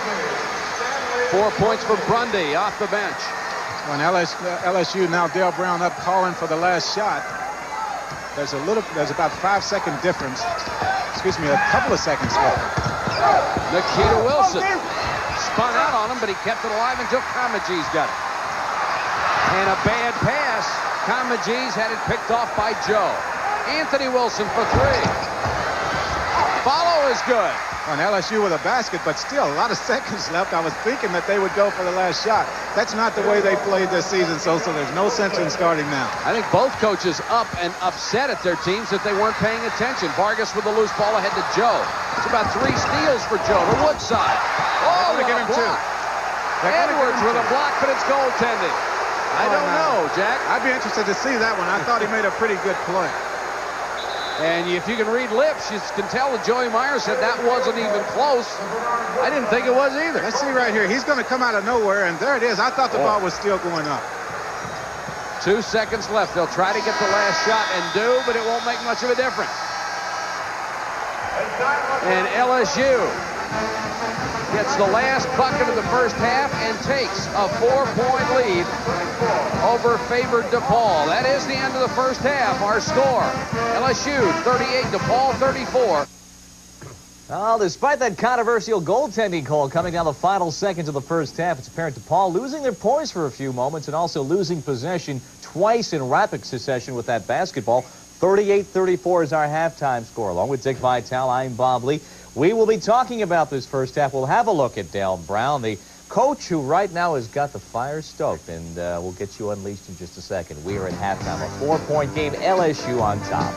4 points for Brundy off the bench. When LSU now Dale Brown up calling for the last shot. There's about 5-second difference. Excuse me, a couple of seconds left. Nikita Wilson spun out on him, but he kept it alive until Kamaji's got it. And a bad pass. Kamaji's had it picked off by Joe. Anthony Wilson for 3. Follow is good. On LSU with a basket, but still a lot of seconds left. I was thinking that they would go for the last shot. That's not the way they played this season, so there's no sense in starting now. I think both coaches up and upset at their teams that they weren't paying attention. Vargas with the loose ball ahead to Joe. It's about 3 steals for Joe to Woodside. Oh, they're going to give him 2. Edwards with a block, but it's goaltending. I don't know, Jack. I'd be interested to see that one. I thought he made a pretty good play. And if you can read lips, you can tell that Joey Meyer said that wasn't even close. I didn't think it was either. Let's see right here. He's going to come out of nowhere, and there it is. I thought the ball was still going up. 2 seconds left. They'll try to get the last shot and do, but it won't make much of a difference. And LSU gets the last bucket of the first half and takes a 4-point lead over favored DePaul. That is the end of the first half. Our score, LSU 38, DePaul 34. Well, despite that controversial goaltending call coming down the final seconds of the first half, it's apparent DePaul losing their poise for a few moments and also losing possession twice in rapid succession with that basketball. 38-34 is our halftime score. Along with Dick Vitale, I'm Bob Lee. We will be talking about this first half. We'll have a look at Dale Brown, the coach who right now has got the fire stoked, and we'll get you unleashed in just a second. We are at halftime, a 4-point game, LSU on top.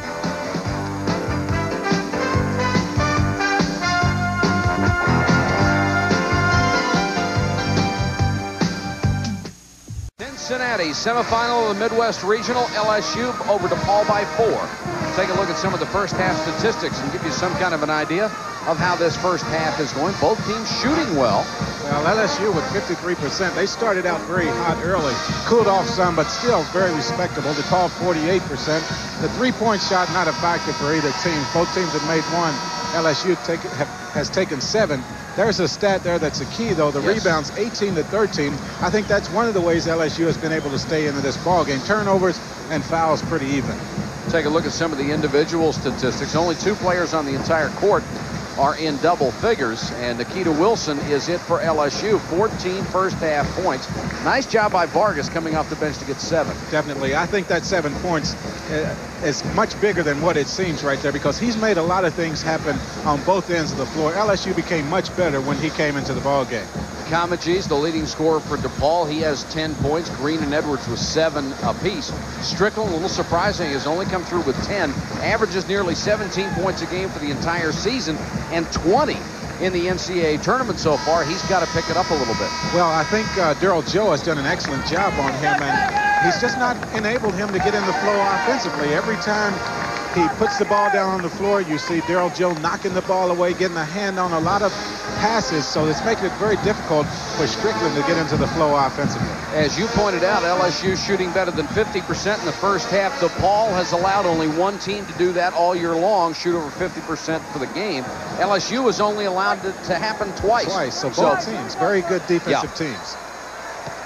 Cincinnati, semifinal of the Midwest Regional, LSU over DePaul by 4. Take a look at some of the first half statistics and give you some kind of an idea of how this first half is going. Both teams shooting well. Well, LSU with 53%. They started out very hot early. Cooled off some, but still very respectable. DePaul 48%. The three-point shot not a factor for either team. Both teams have made 1. LSU has taken 7. There's a stat there that's a key, though. The rebounds, 18-13. I think that's one of the ways LSU has been able to stay into this ball game. Turnovers and fouls pretty even. Take a look at some of the individual statistics. Only 2 players on the entire court are in double figures, and Nikita Wilson is it for LSU. 14 first half points. Nice job by Vargas coming off the bench to get 7. Definitely. I think that 7 points is much bigger than what it seems right there, because he's made a lot of things happen on both ends of the floor. LSU became much better when he came into the ball game. Kamaji's the leading scorer for DePaul. He has 10 points. Green and Edwards with 7 apiece. Strickland, a little surprising, has only come through with 10. Averages nearly 17 points a game for the entire season and 20 in the NCAA tournament so far. He's got to pick it up a little bit. Well, I think Daryl Joe has done an excellent job on him, and he's just not enabled him to get in the flow offensively. Every time he puts the ball down on the floor, you see Daryl Joe knocking the ball away, getting a hand on a lot of passes, so it's making it very difficult for Strickland to get into the flow offensively. As you pointed out, LSU shooting better than 50% in the first half. DePaul has allowed only 1 team to do that all year long, shoot over 50% for the game. LSU has only allowed it to happen twice. So both teams, very good defensive teams.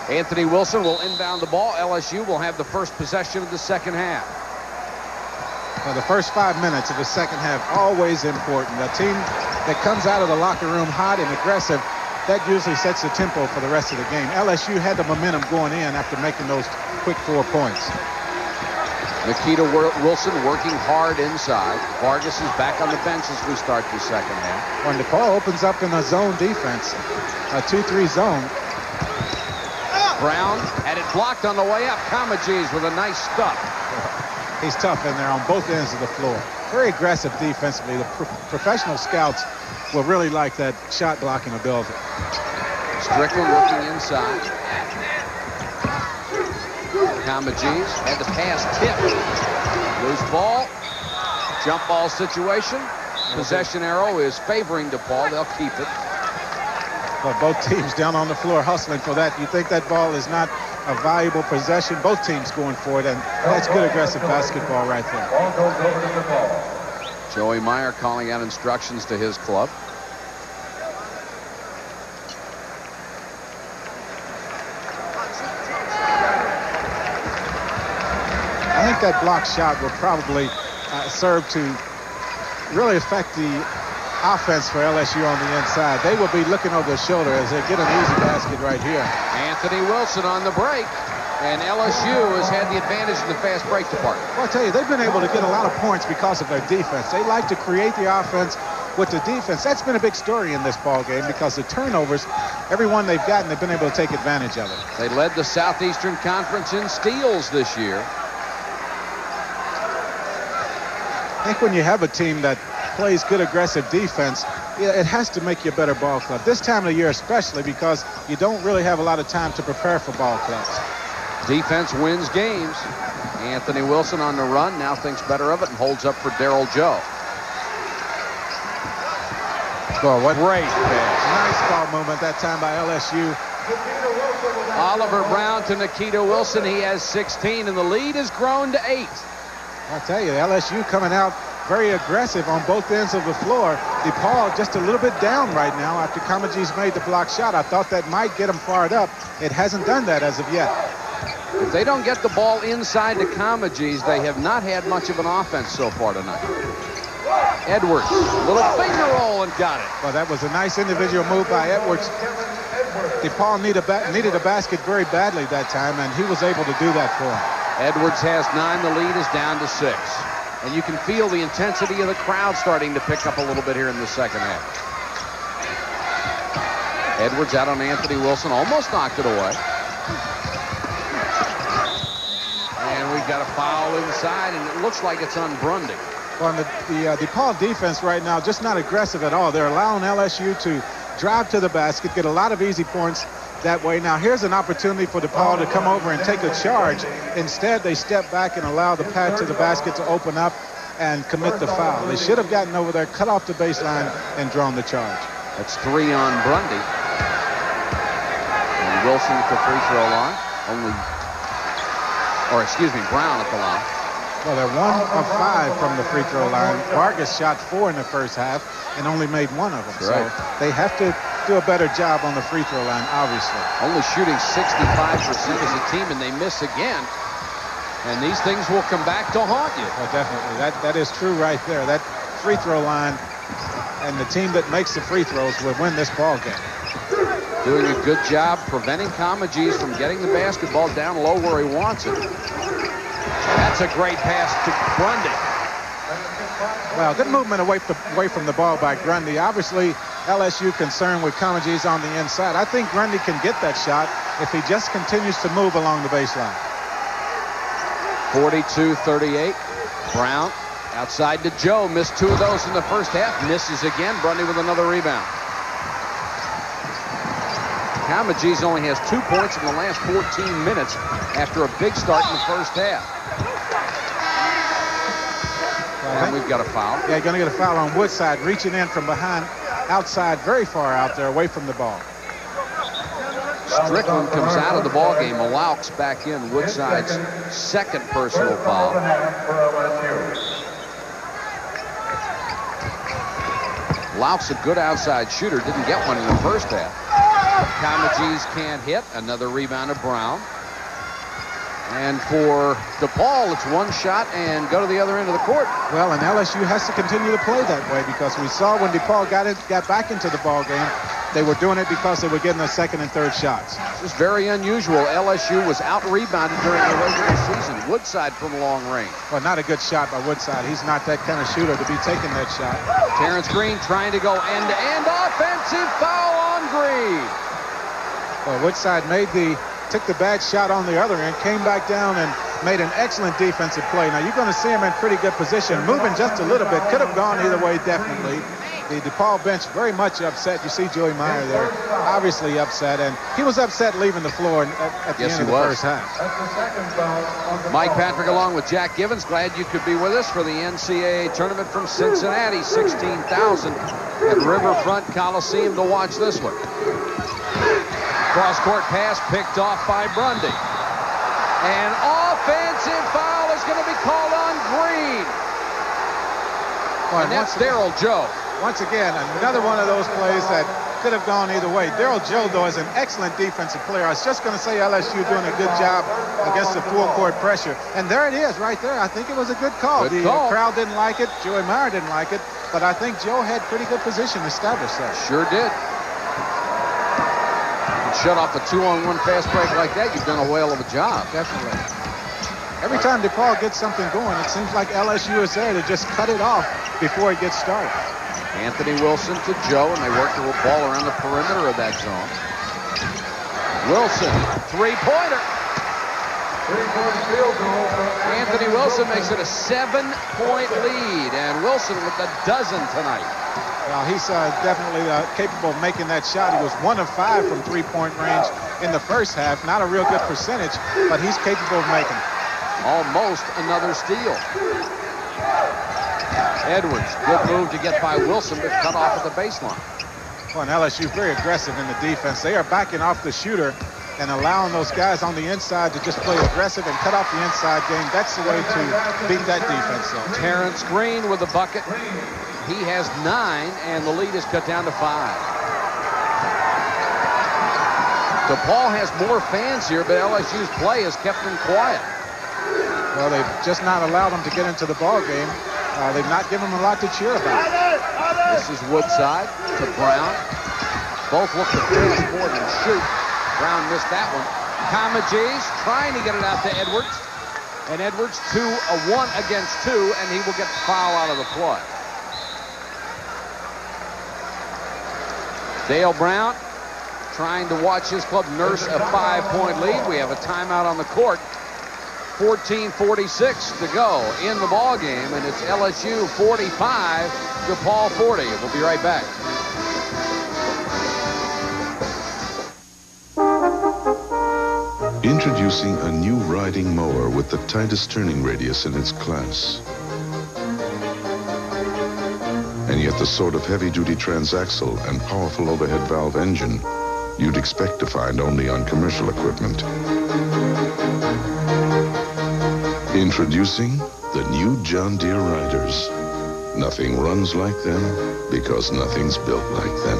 Anthony Wilson will inbound the ball. LSU will have the first possession of the second half. Well, the first 5 minutes of the second half, always important. A team that comes out of the locker room hot and aggressive, that usually sets the tempo for the rest of the game. LSU had the momentum going in after making those quick 4 points. Nikita Wilson working hard inside. Vargas is back on the bench as we start the second half. When DePaul opens up in a zone defense, a 2-3 zone. Brown had it blocked on the way up. Comegys with a nice stuff. He's tough in there on both ends of the floor. Very aggressive defensively. The professional scouts will really like that shot blocking ability. Strickland working inside. Comegys had the pass tipped. Loose ball. Jump ball situation. Possession arrow is favoring DePaul. They'll keep it. Well, both teams down on the floor hustling for that. You think that ball is not a valuable possession? Both teams going for it, and that's good aggressive basketball right there. Joey Meyer calling out instructions to his club. I think that block shot will probably serve to really affect the offense for LSU on the inside. They will be looking over their shoulder as they get an easy basket right here. Anthony Wilson on the break, and LSU has had the advantage in the fast break department. Well, I'll tell you, they've been able to get a lot of points because of their defense. They like to create the offense with the defense. That's been a big story in this ball game because the turnovers, every one they've gotten, they've been able to take advantage of it. They led the Southeastern Conference in steals this year. I think when you have a team that plays good aggressive defense, it has to make you a better ball club. This time of the year especially, because you don't really have a lot of time to prepare for ball clubs. Defense wins games. Anthony Wilson on the run now thinks better of it and holds up for Darryl Joe. Oh, what great pass. Nice ball movement that time by LSU. Oliver Brown to Nikita Wilson. He has 16 and the lead has grown to 8. I'll tell you, LSU coming out very aggressive on both ends of the floor. DePaul just a little bit down right now after Comegys made the block shot. I thought that might get him fired up. It hasn't done that as of yet. If they don't get the ball inside to Comegys, they have not had much of an offense so far tonight. Edwards, little finger roll and got it. Well, that was a nice individual move by Edwards. DePaul needed a basket very badly that time, and he was able to do that for him. Edwards has 9. The lead is down to 6. And you can feel the intensity of the crowd starting to pick up a little bit here in the second half. Edwards out on Anthony Wilson, almost knocked it away. And we've got a foul inside, and it looks like it's on Grundy. Well, the DePaul defense right now just not aggressive at all. They're allowing LSU to drive to the basket, get a lot of easy points that way. Now here's an opportunity for DePaul to come over and take a charge. Instead, they step back and allow the path to the basket to open up and commit the foul. They should have gotten over there, cut off the baseline, and drawn the charge. That's 3 on Grundy. And Wilson at the free throw line. Brown at the line. Well, they're 1 of 5 from the free throw line. Vargas shot 4 in the first half and only made 1 of them. Right. So they have to do a better job on the free throw line, obviously. Only shooting 65% as a team, and they miss again. And these things will come back to haunt you. Well, definitely. That is true right there. That free throw line and the team that makes the free throws will win this ball game. Doing a good job preventing Comegys from getting the basketball down low where he wants it. That's a great pass to Grundy. Well, good movement away from the ball by Grundy. Obviously, LSU concerned with Comegys on the inside. I think Grundy can get that shot if he just continues to move along the baseline. 42-38. Brown outside to Joe. Missed 2 of those in the first half. Misses again. Grundy with another rebound. Comegys only has 2 points in the last 14 minutes after a big start in the first half. And we've got a foul. Yeah, going to get a foul on Woodside, reaching in from behind, outside, very far out there, away from the ball. Strickland comes out of the ball game. Malauks back in. Woodside's second personal foul. Malauks a good outside shooter. Didn't get one in the first half. Kamaji's can't hit. Another rebound of Brown. And for DePaul, it's one shot and go to the other end of the court. Well, and LSU has to continue to play that way because we saw when DePaul got back into the ball game, they were doing it because they were getting the second and third shots. Just very unusual. LSU was out-rebounded during the regular season. Woodside from long range. Well, not a good shot by Woodside. He's not that kind of shooter to be taking that shot. Terrence Green trying to go end-to-end. Offensive foul on Green. Well, Woodside took the bad shot on the other end, came back down and made an excellent defensive play. Now, you're going to see him in pretty good position, moving just a little bit. Could have gone either way, definitely. The DePaul bench very much upset. You see Joey Meyer there, obviously upset, and he was upset leaving the floor at the end of the first half. Mike Patrick along with Jack Givens. Glad you could be with us for the NCAA tournament from Cincinnati. 16,000 at Riverfront Coliseum to watch this one. Cross-court pass picked off by Brundy. An offensive foul is going to be called on Green. And that's Daryl Joe. Once again, another one of those plays that could have gone either way. Daryl Joe, though, is an excellent defensive player. I was just going to say LSU doing a good job against the full-court pressure. And there it is right there. I think it was a good call. The crowd didn't like it. Joey Meyer didn't like it. But I think Joe had pretty good position established there. Sure did. Shut off a 2-on-1 fast break like that, you've done a whale of a job. Definitely. Every time DePaul gets something going, it seems like LSU is there to just cut it off before it gets started. Anthony Wilson to Joe, and they work the ball around the perimeter of that zone. Wilson, three-pointer. Three-point field goal. Anthony Wilson makes it a 7-point lead, and Wilson with a dozen tonight. Well, he's definitely capable of making that shot. He was 1 of 5 from three-point range in the first half. Not a real good percentage, but he's capable of making it. Almost another steal. Edwards, good move to get by Wilson, but cut off at the baseline. Well, and LSU very aggressive in the defense. They are backing off the shooter and allowing those guys on the inside to just play aggressive and cut off the inside game. That's the way to beat that defense, though. Terrence Green with a bucket. He has 9, and the lead is cut down to 5. DePaul has more fans here, but LSU's play has kept them quiet. Well, they've just not allowed them to get into the ball game. They've not given them a lot to cheer about. This is Woodside to Brown. Both look to pass more than shoot. Brown missed that one. Kamaji's trying to get it out to Edwards. And Edwards 1 against 2, and he will get the foul out of the play. Dale Brown trying to watch his club nurse a 5-point lead. We have a timeout on the court. 14:46 to go in the ball game, and it's LSU 45, DePaul 40. We'll be right back. Introducing a new riding mower with the tightest turning radius in its class. And yet the sort of heavy-duty transaxle and powerful overhead valve engine you'd expect to find only on commercial equipment. Introducing the new John Deere Riders. Nothing runs like them because nothing's built like them.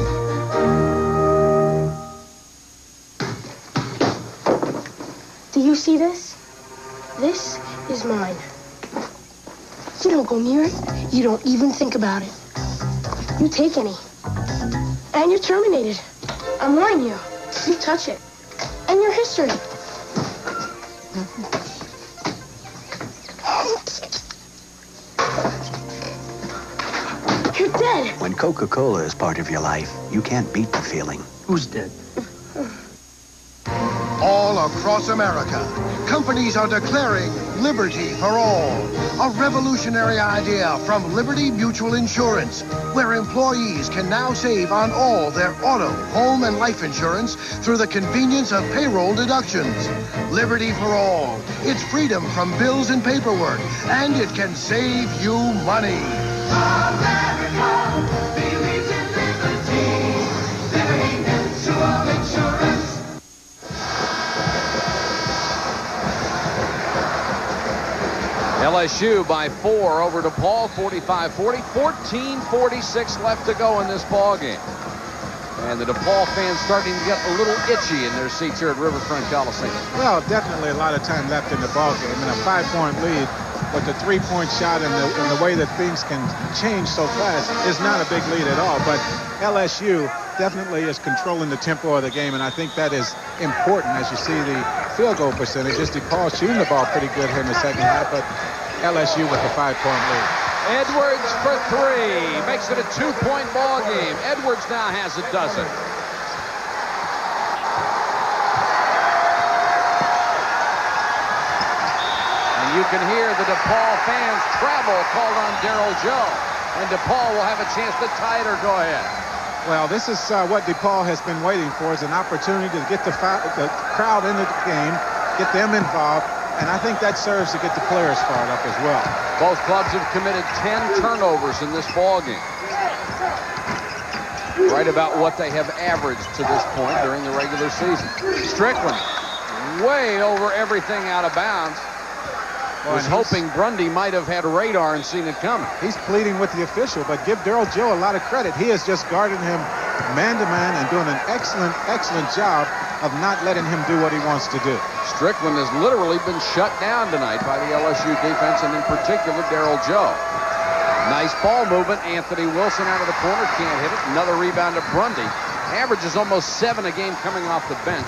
Do you see this? This is mine. You don't go near it. You don't even think about it. You take any. And you're terminated. I'm warning you. You touch it. And you're history. You're dead. When Coca-Cola is part of your life, you can't beat the feeling. Who's dead? All across America, companies are declaring liberty for all. A revolutionary idea from Liberty Mutual Insurance, where employees can now save on all their auto, home, and life insurance through the convenience of payroll deductions. Liberty for all. It's freedom from bills and paperwork, and it can save you money. America believes in liberty. Liberty Mutual Insurance. LSU by 4 over DePaul, 45-40, 14:46 left to go in this ball game. And the DePaul fans starting to get a little itchy in their seats here at Riverfront Coliseum. Well, definitely a lot of time left in the ball game, and a 5-point lead with the 3-point shot and the way that things can change so fast is not a big lead at all. But LSU definitely is controlling the tempo of the game, and I think that is important as you see the field goal percentages. DePaul shooting the ball pretty good here in the second half, but LSU with a 5-point lead. Edwards for 3. Makes it a 2-point ball game. Edwards now has a dozen. And you can hear the DePaul fans travel called on Darryl Joe. And DePaul will have a chance to tie it or go ahead. Well, this is what DePaul has been waiting for, is an opportunity to get the crowd in the game, get them involved. And I think that serves to get the players fired up as well. Both clubs have committed 10 turnovers in this ball game. Right about what they have averaged to this point during the regular season. Strickland way over everything out of bounds. Was hoping Grundy might have had radar and seen it coming. He's pleading with the official, but give Darryl Joe a lot of credit. He has just guarded him man-to-man and doing an excellent, excellent job of not letting him do what he wants to do. Strickland has literally been shut down tonight by the LSU defense, and in particular, Darryl Joe. Nice ball movement. Anthony Wilson out of the corner, can't hit it. Another rebound to Grundy. Averages almost 7 a game coming off the bench.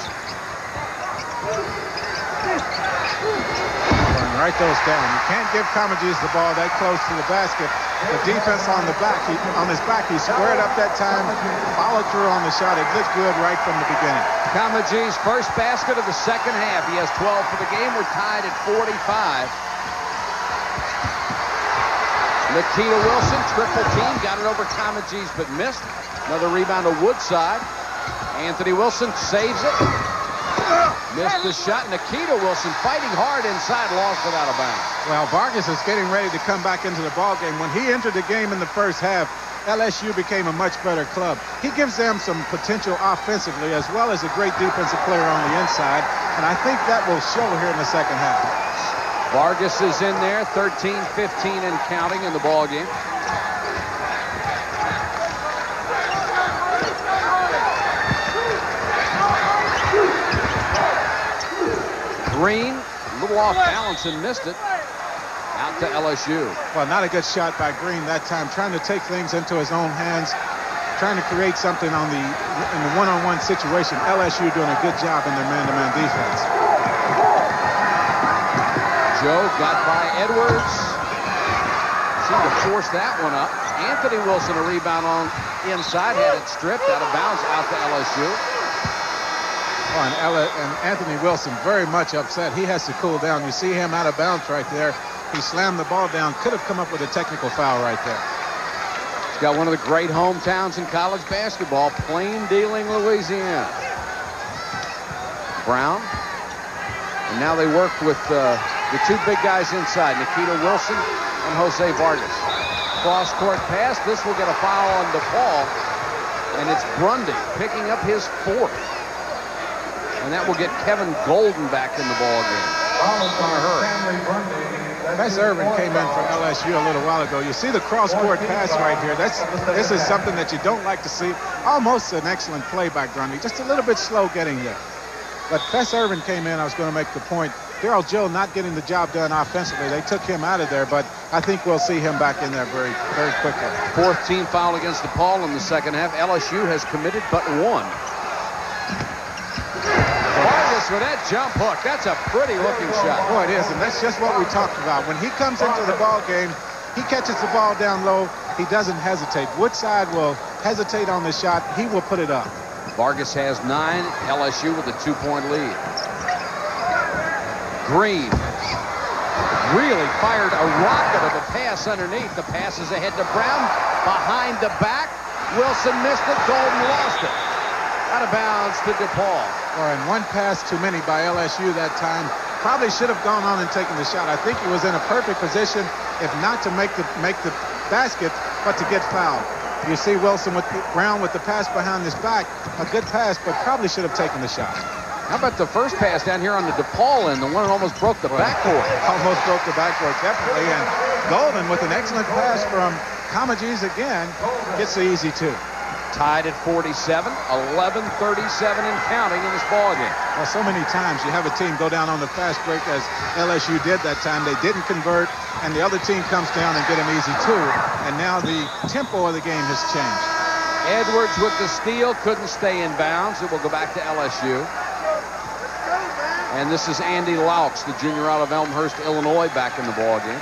Write those down. You can't give Comagese the ball that close to the basket. The defense on the back, on his back, he squared up that time, followed through on the shot. It looked good right from the beginning. Comagese first basket of the second half. He has 12 for the game. We're tied at 45. Nikita Wilson, triple team, got it over Comagese but missed. Another rebound to Woodside. Anthony Wilson saves it. Missed the shot. Nikita Wilson fighting hard inside, lost it out of bounds. Well, Vargas is getting ready to come back into the ballgame. When he entered the game in the first half, LSU became a much better club. He gives them some potential offensively as well as a great defensive player on the inside, and I think that will show here in the second half. Vargas is in there, 13, 15, and counting in the ballgame. Green, a little off balance and missed it. Out to LSU. Well, not a good shot by Green that time, trying to take things into his own hands, trying to create something in the one-on-one situation. LSU doing a good job in their man-to-man defense. Joe got by Edwards. Seemed to force that one up. Anthony Wilson a rebound on inside, had it stripped out of bounds out to LSU. Oh, and Anthony Wilson very much upset. He has to cool down. You see him out of bounds right there. He slammed the ball down. Could have come up with a technical foul right there. He's got one of the great hometowns in college basketball, Plain Dealing, Louisiana. Brown. And now they work with the two big guys inside, Nikita Wilson and Jose Vargas. Cross-court pass. This will get a foul on DePaul. And it's Grundy picking up his 4th. And that will get Kevin Golden back in the ball game. Fess Irvin came in for LSU a little while ago. You see the cross-court pass right here. This is something that you don't like to see. Almost an excellent play by Grundy. Just a little bit slow getting there. But Fess Irvin came in. I was going to make the point. Darryl Joe not getting the job done offensively. They took him out of there, but I think we'll see him back in there very, very quickly. 4th team foul against DePaul in the second half. LSU has committed but 1. Vargas with that jump hook. That's a pretty looking shot. Boy, it is, and that's just what we talked about. When he comes into the ball game, he catches the ball down low. He doesn't hesitate. Woodside will hesitate on the shot. He will put it up. Vargas has 9. LSU with a 2-point lead. Green really fired a rocket of a pass underneath. The pass is ahead to Brown. Behind the back. Wilson missed it. Golden lost it. Out of bounds to DePaul. And one pass too many by LSU that time. Probably should have gone on and taken the shot. I think he was in a perfect position, if not to make the basket, but to get fouled. You see Wilson with Brown with the pass behind his back. A good pass, but probably should have taken the shot. How about the first pass down here on the DePaul end, the one that almost broke the backboard? Almost broke the backboard, definitely. And Golden with an excellent pass from Comagese again gets the easy 2. tied at 47, 11:37 and counting in this ballgame. Well, so many times you have a team go down on the fast break as LSU did that time. They didn't convert, and the other team comes down and get an easy two. And now the tempo of the game has changed. Edwards with the steal, couldn't stay in bounds. It will go back to LSU. And this is Andy Laux, the junior out of Elmhurst, Illinois, back in the ballgame.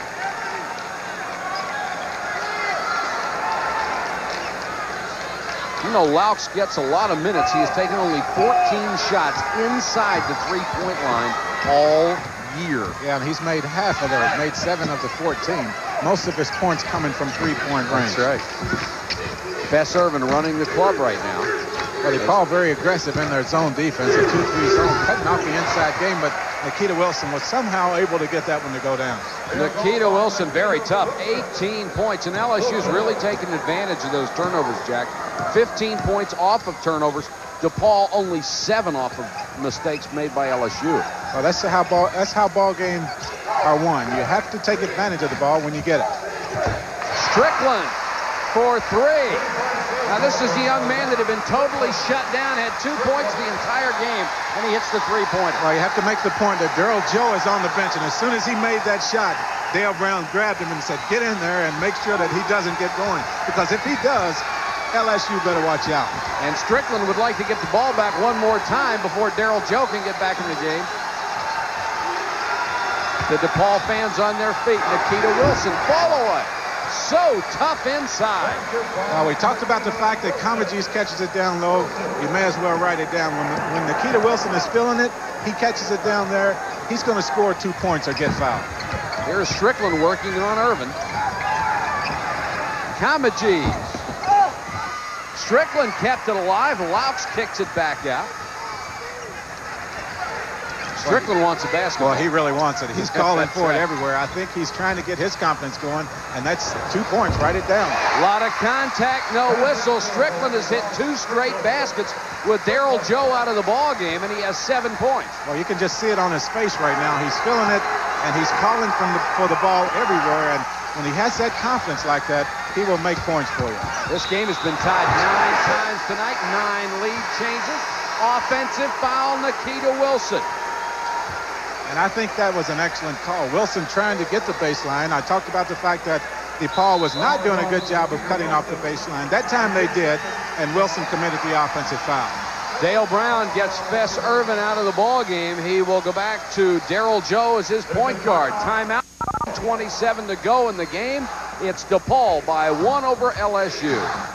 You know, Laux gets a lot of minutes. He has taken only 14 shots inside the three-point line all year. Yeah, and he's made half of those, made 7 of the 14. Most of his points coming from three-point range. That's right. Fess Irvin running the club right now. Well, DePaul very aggressive in their zone defense, a 2-3 zone, cutting off the inside game, but Nikita Wilson was somehow able to get that one to go down. Nikita Wilson, very tough, 18 points, and LSU's really taken advantage of those turnovers, Jack. 15 points off of turnovers. DePaul only 7 off of mistakes made by LSU. Well, that's how ball games are won. You have to take advantage of the ball when you get it. Strickland for 3. Now, this is the young man that had been totally shut down, had 2 points the entire game, and he hits the three-pointer. Well, you have to make the point that Darryl Joe is on the bench, and as soon as he made that shot, Dale Brown grabbed him and said, get in there and make sure that he doesn't get going. Because if he does, LSU better watch out. And Strickland would like to get the ball back one more time before Darryl Joe can get back in the game. The DePaul fans on their feet. Nikita Wilson, follow it. So tough inside. We talked about the fact that Comegys catches it down low. You may as well write it down. When Nikita Wilson is feeling it, he catches it down there. He's going to score 2 points or get fouled. Here's Strickland working on Irvin. Comegys. Strickland kept it alive. Laux kicks it back out. Strickland wants a basketball. Well, he really wants it. He's calling for it everywhere. I think he's trying to get his confidence going, and that's 2 points. Write it down. A lot of contact, no whistle. Strickland has hit 2 straight baskets with Darryl Joe out of the ball game, and he has 7 points. Well, you can just see it on his face right now. He's feeling it, and he's calling for the ball everywhere, and when he has that confidence like that, he will make points for you. This game has been tied 9 times tonight. 9 lead changes. Offensive foul, Nikita Wilson. And I think that was an excellent call. Wilson trying to get the baseline. I talked about the fact that DePaul was not doing a good job of cutting off the baseline. That time they did, and Wilson committed the offensive foul. Dale Brown gets Fess Irvin out of the ball game. He will go back to Darryl Joe as his point guard. Timeout, 27 to go in the game. It's DePaul by 1 over LSU.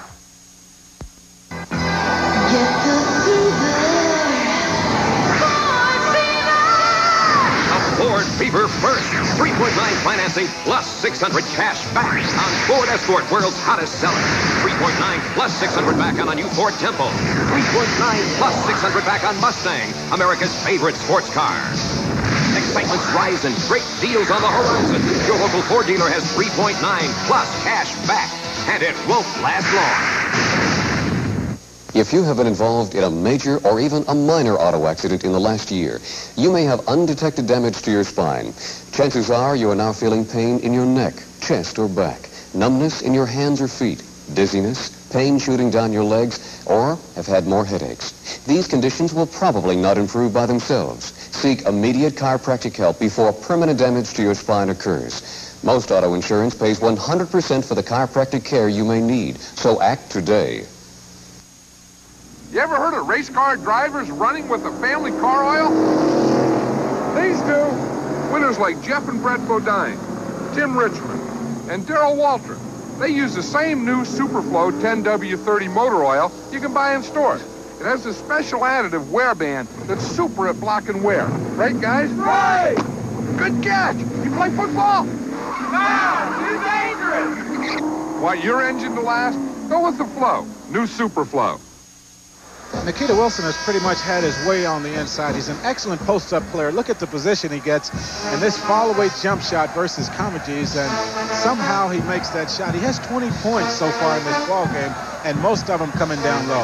Ford Fever first. 3.9 financing plus 600 cash back on Ford Escort, world's hottest seller. 3.9 plus 600 back on a new Ford Tempo. 3.9 plus 600 back on Mustang, America's favorite sports car. Excitement's rising. Great deals on the horizon. Your local Ford dealer has 3.9 plus cash back, and it won't last long. If you have been involved in a major or even a minor auto accident in the last year, you may have undetected damage to your spine. Chances are you are now feeling pain in your neck, chest, or back, numbness in your hands or feet, dizziness, pain shooting down your legs, or have had more headaches. These conditions will probably not improve by themselves. Seek immediate chiropractic help before permanent damage to your spine occurs. Most auto insurance pays 100% for the chiropractic care you may need, so act today. You ever heard of race car drivers running with the family car oil? These do. Winners like Jeff and Brett Bodine, Tim Richmond, and Darrell Walter. They use the same new Superflow 10W30 motor oil you can buy in stores. It has a special additive wear band that's super at blocking wear. Right, guys? Right! Good catch! You play football? No! Too dangerous! Want your engine to last? Go with the Flow. New Superflow. Nikita Wilson has pretty much had his way on the inside. He's an excellent post-up player. Look at the position he gets and this fall-away jump shot versus Comegys, and somehow he makes that shot. He has 20 points so far in this ball game, and most of them coming down low.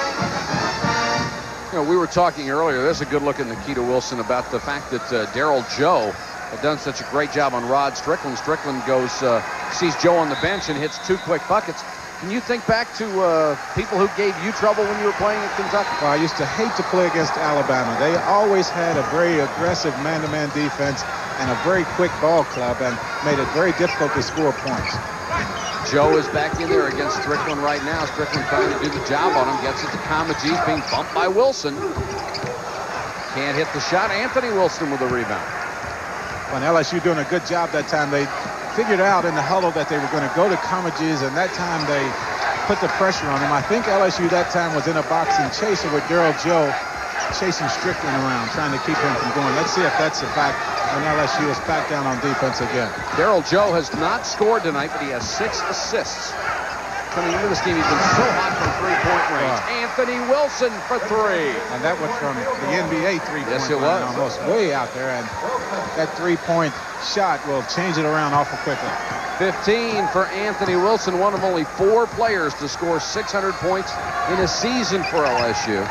You know, we were talking earlier, there's a good look at Nikita Wilson about the fact that Darryl Joe had done such a great job on Rod Strickland. Strickland goes, sees Joe on the bench and hits 2 quick buckets. Can you think back to people who gave you trouble when you were playing at Kentucky? Well, I used to hate to play against Alabama. They always had a very aggressive man-to-man defense and a very quick ball club and made it very difficult to score points. Joe is back in there against Strickland right now. Strickland trying to do the job on him. Gets it to Comegys, being bumped by Wilson. Can't hit the shot. Anthony Wilson with a rebound. When LSU doing a good job that time, they figured out in the huddle that they were going to go to Comegys, and that time they put the pressure on him. I think LSU that time was in a boxing chaser with Daryl Joe chasing Strickland around, trying to keep him from going. Let's see if that's the fact when LSU is back down on defense again. Daryl Joe has not scored tonight, but he has 6 assists. Coming into this game, he's been so hot from three-point range. Anthony Wilson for 3. And that went from the NBA three-point yes, it was. line almost way out there. And that three-point shot will change it around awful quickly. 15 for Anthony Wilson, one of only 4 players to score 600 points in a season for LSU.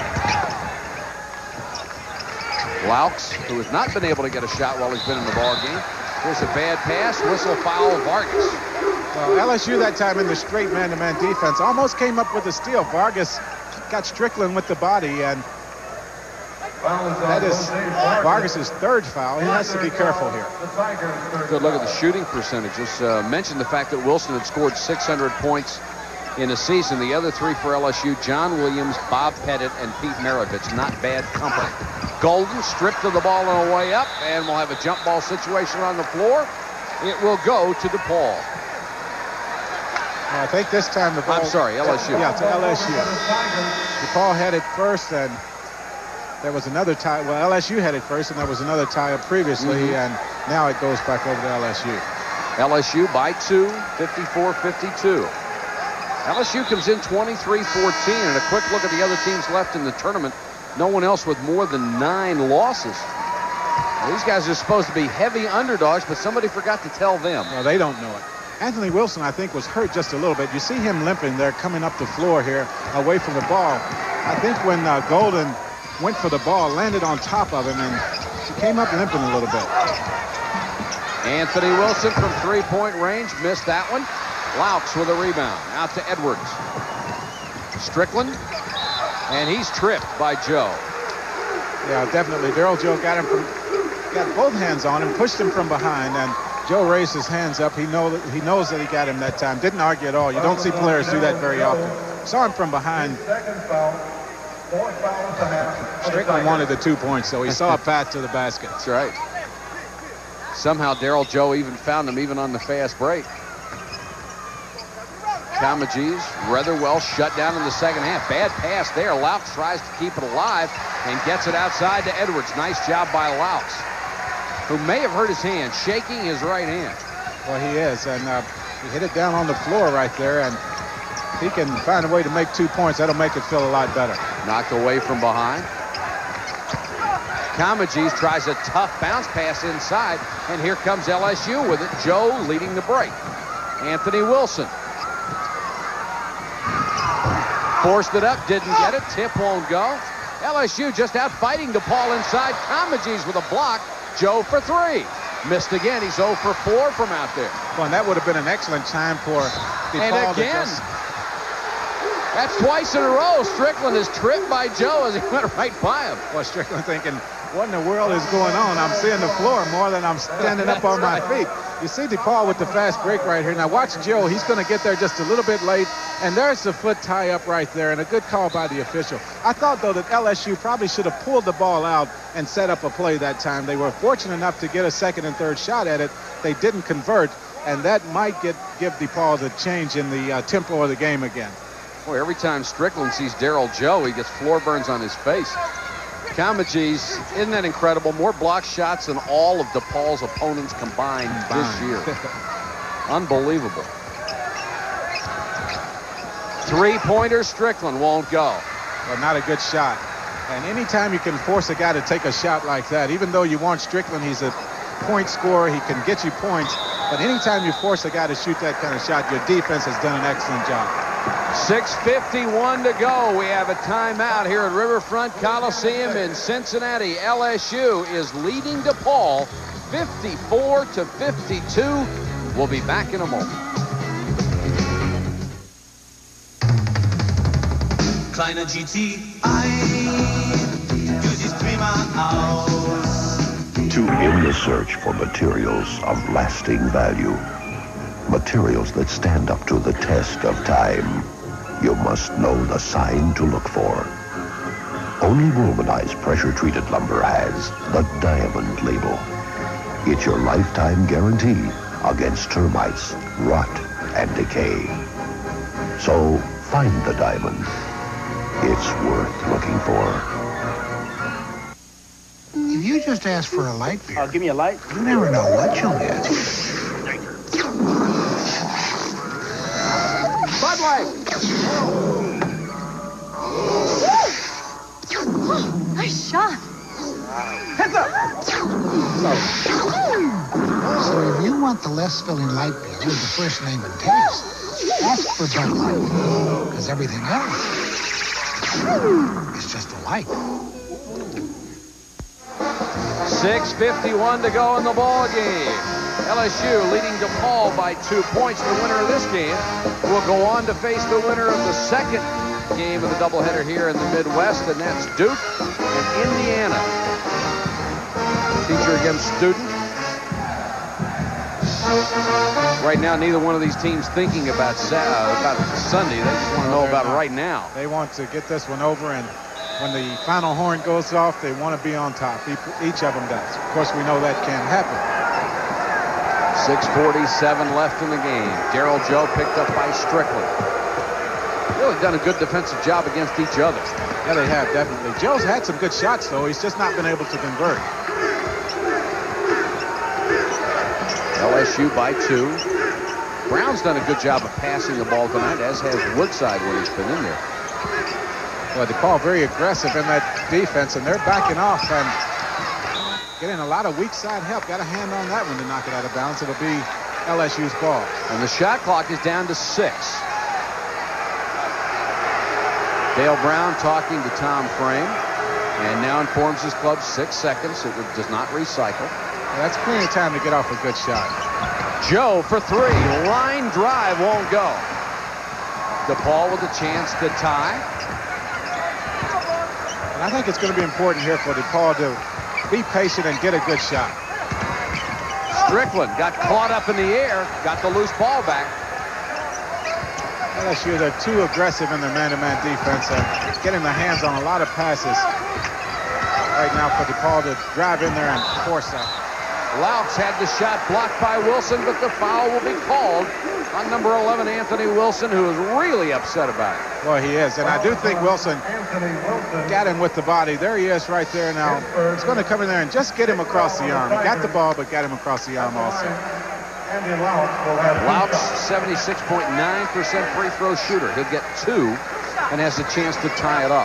Laux, who has not been able to get a shot while he's been in the ball game. Here's a bad pass, whistle foul, Vargas. Well, LSU that time in the straight man-to-man defense almost came up with a steal. Vargas got Strickland with the body, and that is Vargas' 3rd foul. He has to be careful here. Good look at the shooting percentages. Mentioned the fact that Wilson had scored 600 points in a season. The other 3 for LSU, John Williams, Bob Pettit, and Pete Maravich. Not bad company. Golden stripped of the ball on the way up, and we'll have a jump ball situation on the floor. It will go to DePaul. I think this time the ball... I'm sorry, LSU. Yeah, to LSU. DePaul had it first, and there was another tie. Well, LSU had it first, and there was another tie up previously, and now it goes back over to LSU. LSU by 2, 54-52. LSU comes in 23-14, and a quick look at the other teams left in the tournament. No one else with more than 9 losses. Well, these guys are supposed to be heavy underdogs, but somebody forgot to tell them. Well, they don't know it. Anthony Wilson, I think, was hurt just a little bit. You see him limping there, coming up the floor here, away from the ball. I think when Golden went for the ball, landed on top of him, and he came up limping a little bit. Anthony Wilson from 3-point range, missed that one. Laux with a rebound, out to Edwards. Strickland, and he's tripped by Joe. Yeah, definitely. Daryl Joe got both hands on him, pushed him from behind, and Joe raised his hands up. He knows that he got him that time. Didn't argue at all. You don't see players do that very often. Saw him from behind. Strickland wanted the 2 points, so he saw a path to the basket. That's right. Somehow Daryl Joe even found him even on the fast break. Comegys rather well shut down in the second half. Bad pass there. Laux tries to keep it alive and gets it outside to Edwards. Nice job by Laux, who may have hurt his hand, shaking his right hand. Well, he is, and he hit it down on the floor right there, and he can find a way to make 2 points. That'll make it feel a lot better. Knocked away from behind. Comegys tries a tough bounce pass inside, and here comes LSU with it. Joe leading the break. Anthony Wilson. Forced it up, didn't get it. Tip won't go. LSU just out fighting DePaul inside. Comegys with a block. Joe for 3. Missed again. He's 0 for 4 from out there. Well, and that would have been an excellent time for DePaul. And again, that's twice in a row. Strickland is tripped by Joe as he went right by him. Well, Strickland thinking, what in the world is going on? I'm seeing the floor more than I'm standing up on my feet. You see DePaul with the fast break right here. Now watch Joe. He's going to get there just a little bit late. And there's the foot tie up right there, and a good call by the official. I thought, though, that LSU probably should have pulled the ball out and set up a play that time. They were fortunate enough to get a second and third shot at it. They didn't convert, and that might give DePaul the change in the tempo of the game again. Boy, every time Strickland sees Daryl Joe, he gets floor burns on his face. Comegys, isn't that incredible? More block shots than all of DePaul's opponents combined this year. Unbelievable. 3-pointer, Strickland won't go. Well, not a good shot. And anytime you can force a guy to take a shot like that, even though you want Strickland, he's a point scorer, he can get you points. But anytime you force a guy to shoot that kind of shot, your defense has done an excellent job. 6:51 to go. We have a timeout here at Riverfront Coliseum in Cincinnati. LSU is leading DePaul 54-52. We'll be back in a moment. kleiner GTI. Du siehst prima aus. To in the search for materials of lasting value, materials that stand up to the test of time, you must know the sign to look for. Only vulcanized pressure-treated lumber has the diamond label. It's your lifetime guarantee against termites, rot, and decay. So find the diamond. It's worth looking for. If you just ask for a light beer, give me a light. You never know what you'll get. Bud Light. Nice shot. Heads up. So if you want the less filling light beer with the first name and taste, ask for Bud Light, because everything else is just a light. 6:51 to go in the ball game. LSU leading DePaul by 2 points. The winner of this game will go on to face the winner of the second game of the doubleheader here in the Midwest, and that's Duke and Indiana. Teacher against student. Right now, neither one of these teams thinking about Sunday. They just want to know about right now. They want to get this one over, and when the final horn goes off, they want to be on top. Each of them does. Of course, we know that can't happen. 6:47 left in the game. Darryl Joe picked up by Strickland. Really done a good defensive job against each other. Yeah, they have, definitely. Joe's had some good shots, though. He's just not been able to convert. LSU by 2. Brown's done a good job of passing the ball tonight, as has Woodside when he's been in there. Well, DePaul very aggressive in that defense, and they're backing off and getting a lot of weak side help. Got a hand on that one to knock it out of bounds. It'll be LSU's ball. And the shot clock is down to 6. Dale Brown talking to Tom Frame, and now informs his club 6 seconds. It does not recycle. Well, that's plenty of time to get off a good shot. Joe for 3. Line drive won't go. DePaul with a chance to tie. And I think it's going to be important here for DePaul to be patient and get a good shot. Strickland got caught up in the air, got the loose ball back. LSU, they're too aggressive in their man-to-man defense and getting their hands on a lot of passes right now for DePaul to drive in there and force that. Loucks had the shot blocked by Wilson, but the foul will be called on number 11, Anthony Wilson, who is really upset about it. Well, he is, and I do think Wilson got him with the body. There he is right there now. He's going to come in there and just get him across the arm. He got the ball, but got him across the arm also. Loucks, 76.9% free throw shooter. He'll get 2 and has a chance to tie it up.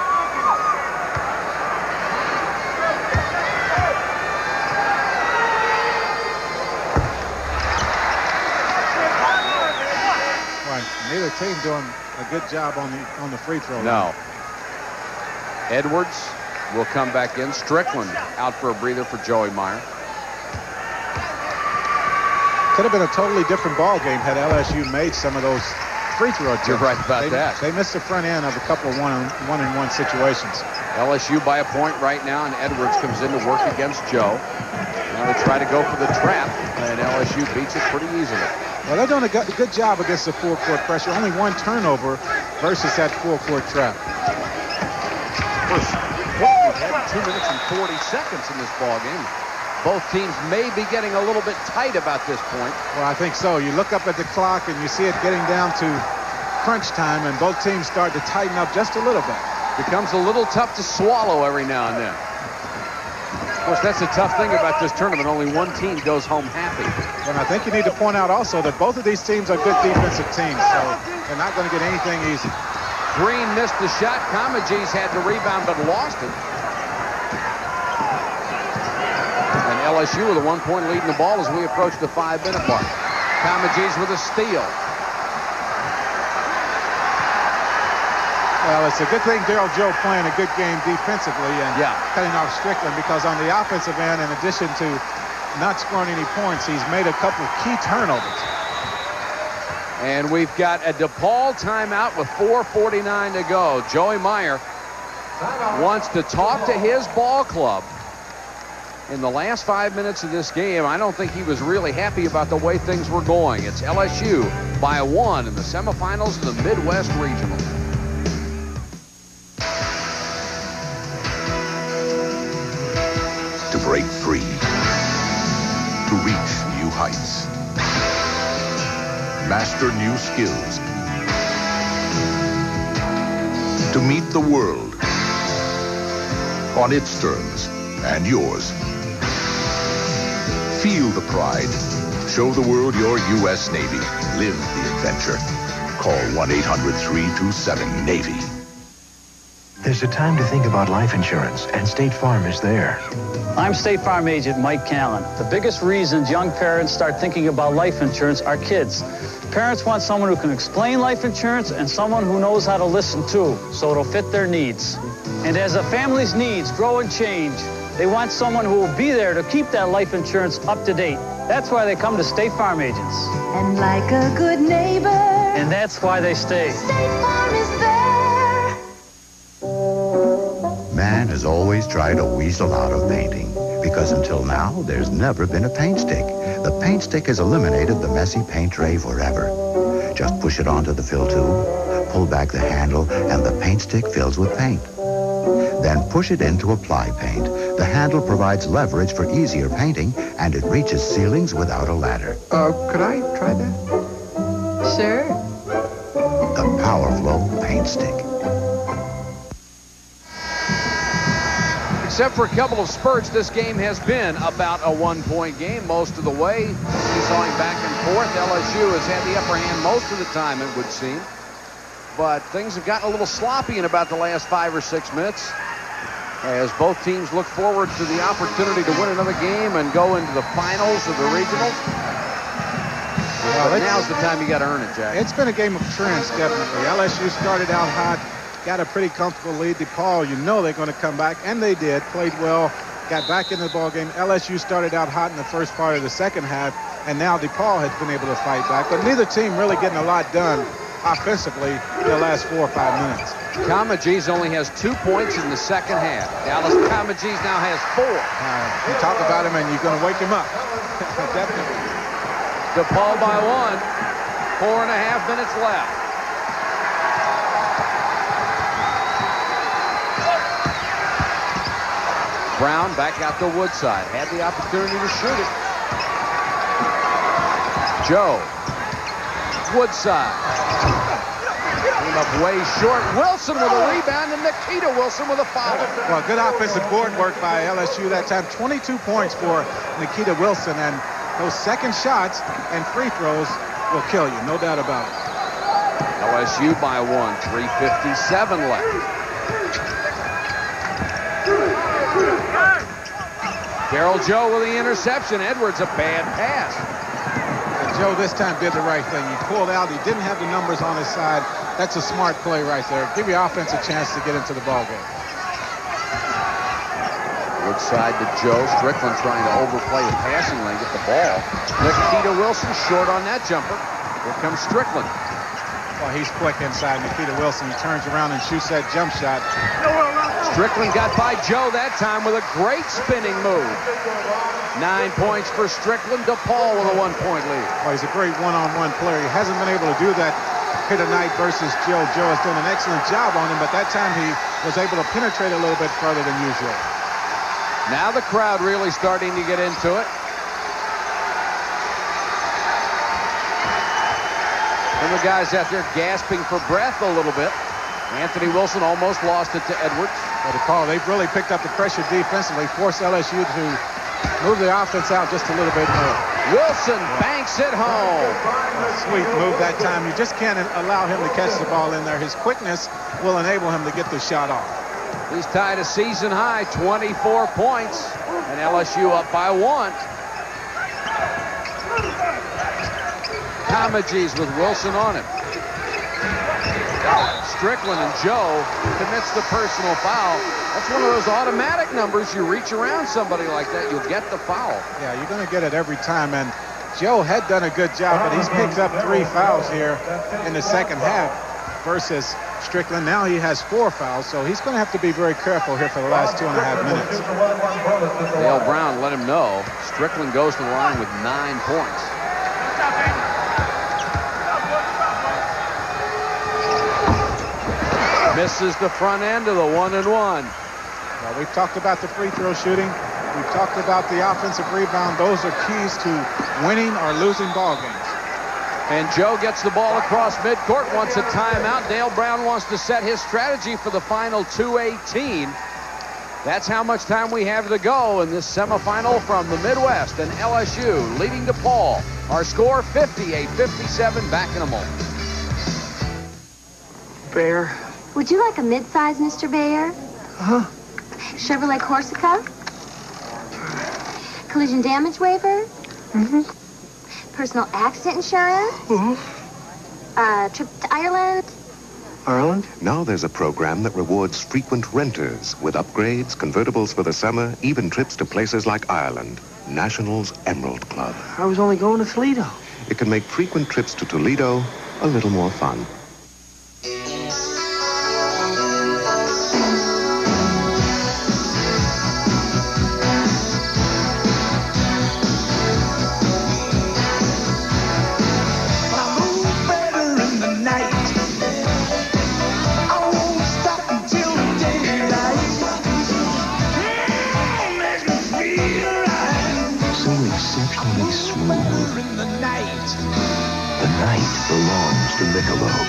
Neither team doing a good job on the free throw. No. Edwards will come back in. Strickland out for a breather for Joey Meyer. Could have been a totally different ball game had LSU made some of those free throw attempts. You're right about that. They missed the front end of a couple of one-and-one situations. LSU by a point right now, and Edwards comes in to work against Joe. Now they try to go for the trap, and LSU beats it pretty easily. Well, they're doing a good job against the full-court pressure. Only 1 turnover versus that full-court trap. First quarter, we had 2 minutes and 40 seconds in this ball game. Both teams may be getting a little bit tight about this point. Well, I think so. You look up at the clock and you see it getting down to crunch time, and both teams start to tighten up just a little bit. Becomes a little tough to swallow every now and then. Of course, that's the tough thing about this tournament. Only one team goes home happy. And I think you need to point out also that both of these teams are good defensive teams, so they're not going to get anything easy. Green missed the shot. Comegys had the rebound but lost it. And LSU with a 1-point lead in the ball as we approach the 5-minute mark. Comegys with a steal. Well, it's a good thing Darryl Joe playing a good game defensively and cutting off Strickland, because on the offensive end, in addition to not scoring any points, he's made a couple of key turnovers. And we've got a DePaul timeout with 4:49 to go. Joey Meyer wants to talk to his ball club. In the last 5 minutes of this game, I don't think he was really happy about the way things were going. It's LSU by 1 in the semifinals of the Midwest Regional. To break free. To reach new heights. Master new skills. To meet the world on its terms and yours. Feel the pride. Show the world your U.S. Navy. Live the adventure. Call 1-800-327-NAVY. There's a time to think about life insurance, and State Farm is there. I'm State Farm agent Mike Callen. The biggest reasons young parents start thinking about life insurance are kids. Parents want someone who can explain life insurance and someone who knows how to listen too, so it'll fit their needs. And as a family's needs grow and change, they want someone who will be there to keep that life insurance up to date. That's why they come to State Farm agents. And like a good neighbor. And that's why they stay. State Farm is there. Man has always tried to weasel out of painting, because until now, there's never been a paint stick. The paint stick has eliminated the messy paint tray forever. Just push it onto the fill tube, pull back the handle, and the paint stick fills with paint. Then push it in to apply paint. The handle provides leverage for easier painting, and it reaches ceilings without a ladder. Could I try that? Sure. The PowerFlow Paint Stick. Except for a couple of spurts, this game has been about a one-point game most of the way. Seesawing back and forth. LSU has had the upper hand most of the time, it would seem. But things have gotten a little sloppy in about the last 5 or 6 minutes, as both teams look forward to the opportunity to win another game and go into the finals of the regionals. But now's the time you got to earn it, Jack. It's been a game of trends, definitely. LSU started out hot, got a pretty comfortable lead. DePaul, you know they're going to come back, and they did. Played well, got back in the ball game. LSU started out hot in the first part of the second half, and now DePaul has been able to fight back. But neither team really getting a lot done offensively in the last 4 or 5 minutes. Kamaji's only has 2 points in the second half. Dallas Kamaji's now has 4. You talk about him and you're going to wake him up. Definitely. DePaul by 1. 4.5 minutes left. Brown back out to Woodside. Had the opportunity to shoot it. Joe. Woodside. Came up way short. Wilson with a rebound, and Nikita Wilson with a foul. Well, good offensive board work by LSU that time. 22 points for Nikita Wilson, and those second shots and free throws will kill you, no doubt about it. LSU by 1. 3:57 left. Carroll Joe with the interception. Edwards a bad pass. Joe this time did the right thing. He pulled out. He didn't have the numbers on his side. That's a smart play right there. Give your offense a chance to get into the ball game. Woodside to Joe. Strickland trying to overplay the passing lane, get the ball. Nikita Wilson short on that jumper. Here comes Strickland. Well, he's quick inside. Nikita Wilson, he turns around and shoots that jump shot. Strickland got by Joe that time with a great spinning move. 9 points for Strickland. DePaul with a 1-point lead. Well, he's a great one-on-one player. He hasn't been able to do that here tonight versus Joe. Joe has done an excellent job on him, but that time he was able to penetrate a little bit further than usual. Now the crowd really starting to get into it. And the guys out there gasping for breath a little bit. Anthony Wilson almost lost it to Edwards. But DePaul, they've really picked up the pressure defensively, forced LSU to move the offense out just a little bit more. Wilson banks it home. Sweet move that time. You just can't allow him to catch the ball in there. His quickness will enable him to get the shot off. He's tied a season high, 24 points, and LSU up by 1. Kamaji's with Wilson on him. Strickland and Joe commits the personal foul. That's one of those automatic numbers. You reach around somebody like that, you'll get the foul. Yeah, you're going to get it every time. And Joe had done a good job, but he's picked up 3 fouls here in the second half versus Strickland. Now he has 4 fouls, so he's going to have to be very careful here for the last 2.5 minutes. Dale Brown let him know. Strickland goes to the line with 9 points. Misses the front end of the 1-and-1. Well, we've talked about the free throw shooting. We've talked about the offensive rebound. Those are keys to winning or losing ball games. And Joe gets the ball across midcourt, wants a timeout. Dale Brown wants to set his strategy for the final 2:18. That's how much time we have to go in this semifinal from the Midwest. And LSU leading DePaul. Our score 58-57. Back in a moment. Bear. Would you like a midsize, Mr. Bayer? Huh? Chevrolet Corsica? Collision damage waiver? Mm-hmm. Personal accident insurance? Mm-hmm. Trip to Ireland? Ireland? Now there's a program that rewards frequent renters with upgrades, convertibles for the summer, even trips to places like Ireland. National's Emerald Club. I was only going to Toledo. It can make frequent trips to Toledo a little more fun. Belongs to Michelob.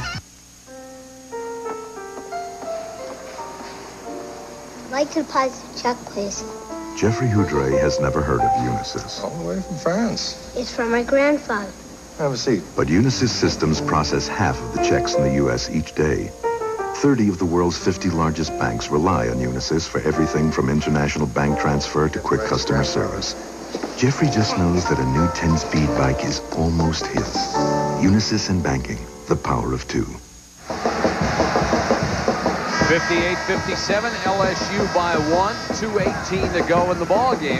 I'd like to deposit a check, please. Jeffrey Houdray has never heard of Unisys. All the way from France. It's from my grandfather. Have a seat. But Unisys systems process half of the checks in the U.S. each day. 30 of the world's 50 largest banks rely on Unisys for everything from international bank transfer to quick customer service. Jeffrey just knows that a new 10-speed bike is almost his. Unisys in banking, the power of 2. 58-57, LSU by 1, 2:18 to go in the ball game.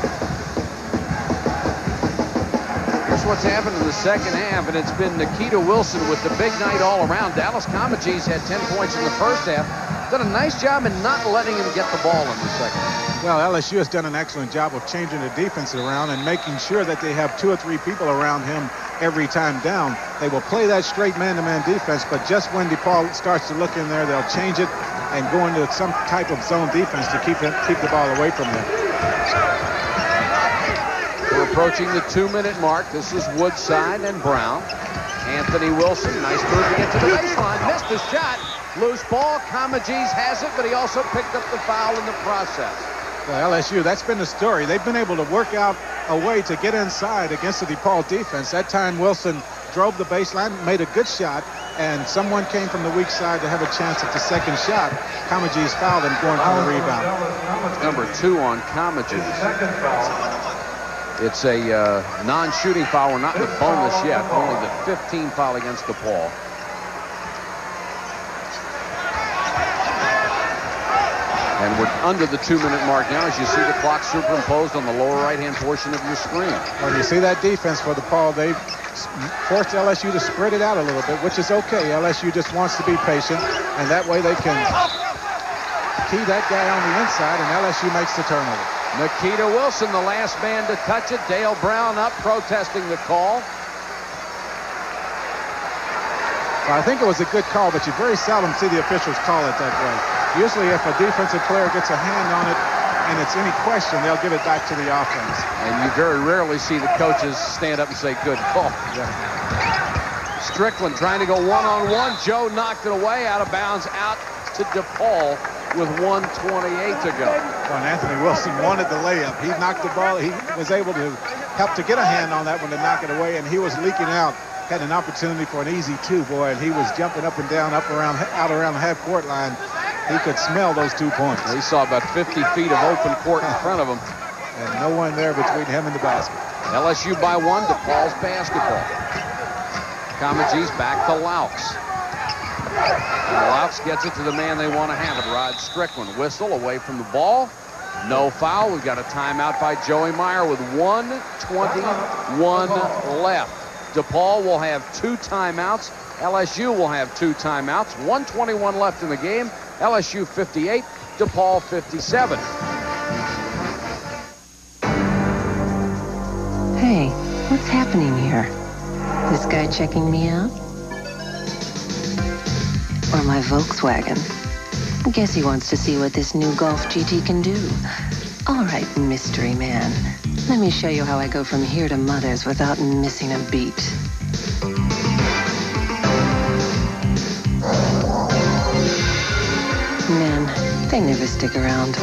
Here's what's happened in the second half, and it's been Nikita Wilson with the big night all around. Dallas Comagese had 10 points in the first half. Done a nice job in not letting him get the ball in the second half. Well, LSU has done an excellent job of changing the defense around and making sure that they have 2 or 3 people around him every time down. They will play that straight man-to-man defense, but just when DePaul starts to look in there, they'll change it and go into some type of zone defense to keep the ball away from him. We're approaching the 2-minute mark. This is Woodside and Brown. Anthony Wilson, nice move to get to the baseline. Missed the shot. Loose ball. Comagese has it, but he also picked up the foul in the process. Well, LSU, that's been the story. They've been able to work out a way to get inside against the DePaul defense. That time, Wilson drove the baseline, made a good shot, and someone came from the weak side to have a chance at the second shot. Comagese fouled him going for the rebound. Number 2 on Comagese. It's a non-shooting foul. We're not in the bonus yet. Only the 15 foul against DePaul. And we're under the 2-minute mark now as you see the clock superimposed on the lower right-hand portion of your screen. Well, you see that defense for DePaul. They forced LSU to spread it out a little bit, which is okay. LSU just wants to be patient, and that way they can key that guy on the inside, and LSU makes the turnover. Nikita Wilson, the last man to touch it. Dale Brown up protesting the call. Well, I think it was a good call, but you very seldom see the officials call it that way. Usually if a defensive player gets a hand on it and it's any question, they'll give it back to the offense. And you very rarely see the coaches stand up and say, good call. Yeah. Strickland trying to go one-on-one. Joe knocked it away out of bounds out to DePaul with 1:28 to go. Well, Anthony Wilson wanted the layup. He knocked the ball. He was able to help to get a hand on that one to knock it away, and he was leaking out. Had an opportunity for an easy 2, boy, and he was jumping up and down, out around the half-court line. He could smell those 2 points. He saw about 50 feet of open court in front of him. And no one there between him and the basket. LSU by 1, DePaul's basketball. Comagese back to Laux. And Laux gets it to the man they want to have it, Rod Strickland. Whistle away from the ball. No foul. We've got a timeout by Joey Meyer with 1:21 left. DePaul will have 2 timeouts. LSU will have 2 timeouts. 1:21 left in the game. LSU 58, DePaul 57. Hey, what's happening here? This guy checking me out? Or my Volkswagen? Guess he wants to see what this new Golf GT can do. All right, mystery man. Let me show you how I go from here to Mother's without missing a beat. Men, they never stick around.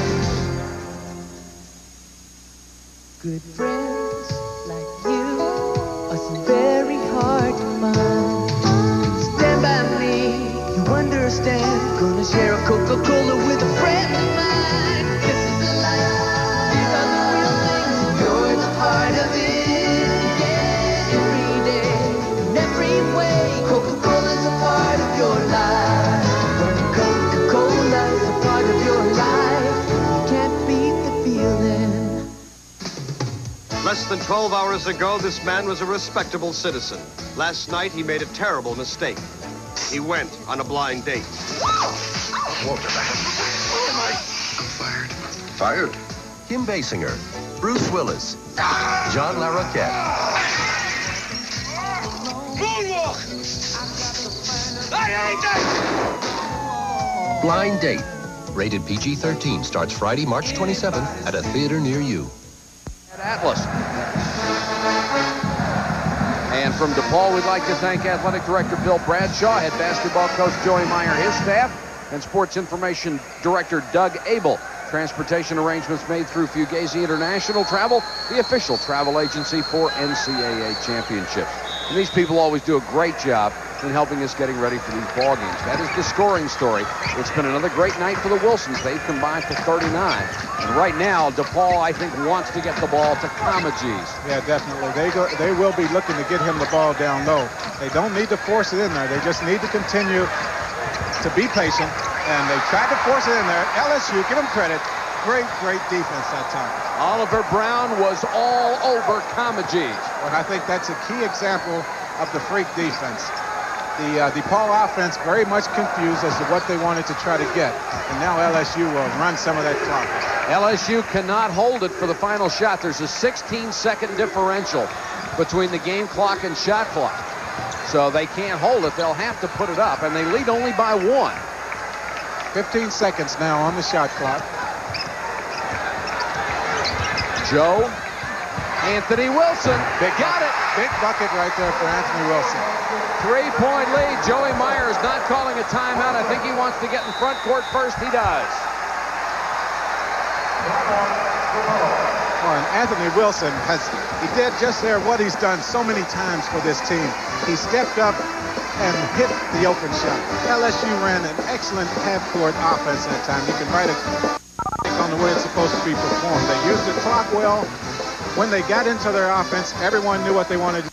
Good friends like you are so very hard to find. Stand by me, you understand. Gonna share a Coca-Cola with a friend of mine. This is the life, these are the real things. You're the part of it, yeah. Every day, in every way, Coca-Cola's a part of your life. When Coca-Cola's a part of your life, you can't beat the feeling. Less than 12 hours ago, this man was a respectable citizen. Last night, he made a terrible mistake. He went on a blind date. Whoa. Oh, my. I'm fired. Fired? Kim Basinger, Bruce Willis, John LaRoquette. Moonwalk! I ain't that! Blind Date. Rated PG-13 starts Friday, March 27th at a theater near you. At Atlas. And from DePaul, we'd like to thank Athletic Director Bill Bradshaw, head basketball coach Joey Meyer, his staff, and Sports Information Director Doug Abel. Transportation arrangements made through Fugazi International Travel, the official travel agency for NCAA championships. And these people always do a great job in helping us getting ready for these ball games. That is the scoring story. It's been another great night for the Wilsons. They've combined for 39. And right now, DePaul, I think, wants to get the ball to Comegys. Yeah, definitely. They will be looking to get him the ball down low. They don't need to force it in there. They just need to continue to be patient. And they tried to force it in there. LSU, give them credit. Great defense that time. Oliver Brown was all over Comegys. Well, I think that's a key example of the freak defense. The DePaul offense very much confused as to what they wanted to try to get. And now LSU will run some of that clock. LSU cannot hold it for the final shot. There's a 16-second differential between the game clock and shot clock. So they can't hold it. They'll have to put it up, and they lead only by 1. 15 seconds now on the shot clock. Joe. Anthony Wilson. Got it. Big bucket right there for Anthony Wilson. 3-point lead. Joey Meyer is not calling a timeout. I think he wants to get in front court first. He does. Oh, and Anthony Wilson he did just there what he's done so many times for this team. He stepped up and hit the open shot. LSU ran an excellent half-court offense that time. You can write it on the way it's supposed to be performed. They used the clock well. When they got into their offense, everyone knew what they wanted to do.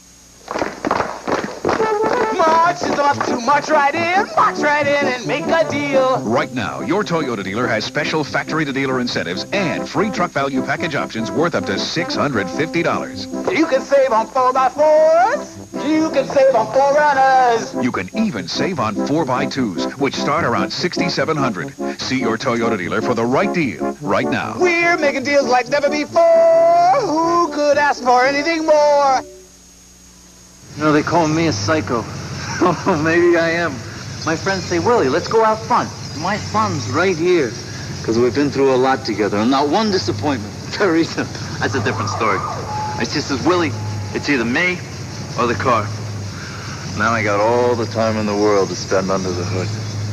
March is off to march right in and make a deal. Right now, your Toyota dealer has special factory-to-dealer incentives and free truck value package options worth up to $650. You can save on 4x4s. You can save on 4Runners. You can even save on 4x2s, which start around $6,700. See your Toyota dealer for the right deal right now. We're making deals like never before. Who could ask for anything more? You know, they call me a psycho. Oh, maybe I am. My friends say, Willie, let's go have fun. My fun's right here. Because we've been through a lot together, and not one disappointment. Teresa, that's a different story. I just says, Willie, it's either me or the car. Now I got all the time in the world to spend under the hood.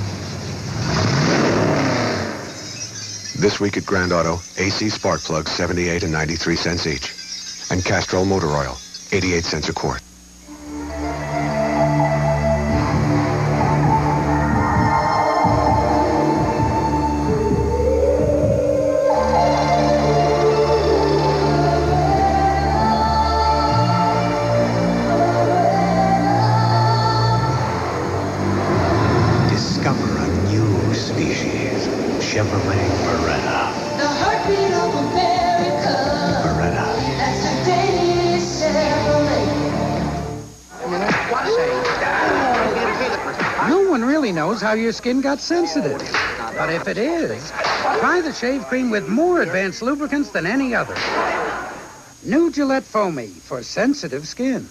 This week at Grand Auto, AC spark plugs 78 and 93 cents each. And Castrol motor oil, 88 cents a quart. Chevrolet Beretta. The heart only knows how your skin got sensitive. But if it is, try the shave cream with more advanced lubricants than any other. New Gillette Foamy for sensitive skin.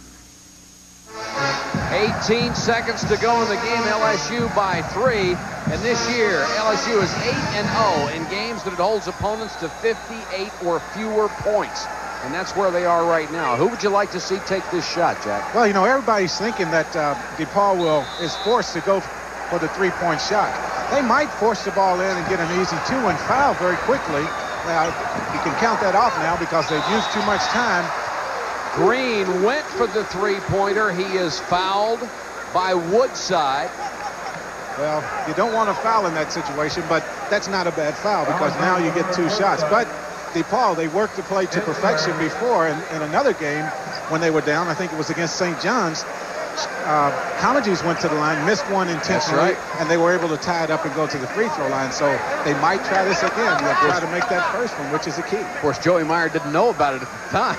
18 seconds to go in the game. LSU by 3. And this year, LSU is 8-0 in games that it holds opponents to 58 or fewer points. And that's where they are right now. Who would you like to see take this shot, Jack? Well, you know, everybody's thinking that DePaul is forced to go for the three-point shot. They might force the ball in and get an easy 2 and foul very quickly. Now, you can count that off now because they've used too much time. Green went for the three-pointer. He is fouled by Woodside. Well, you don't want to foul in that situation, but that's not a bad foul because now you get 2 shots. But DePaul, they worked the play to perfection before in another game when they were down. I think it was against St. John's. Comegys went to the line, missed one intentionally, and they were able to tie it up and go to the free throw line. So they might try this again. They'll try to make that first one, which is the key. Of course, Joey Meyer didn't know about it at the time.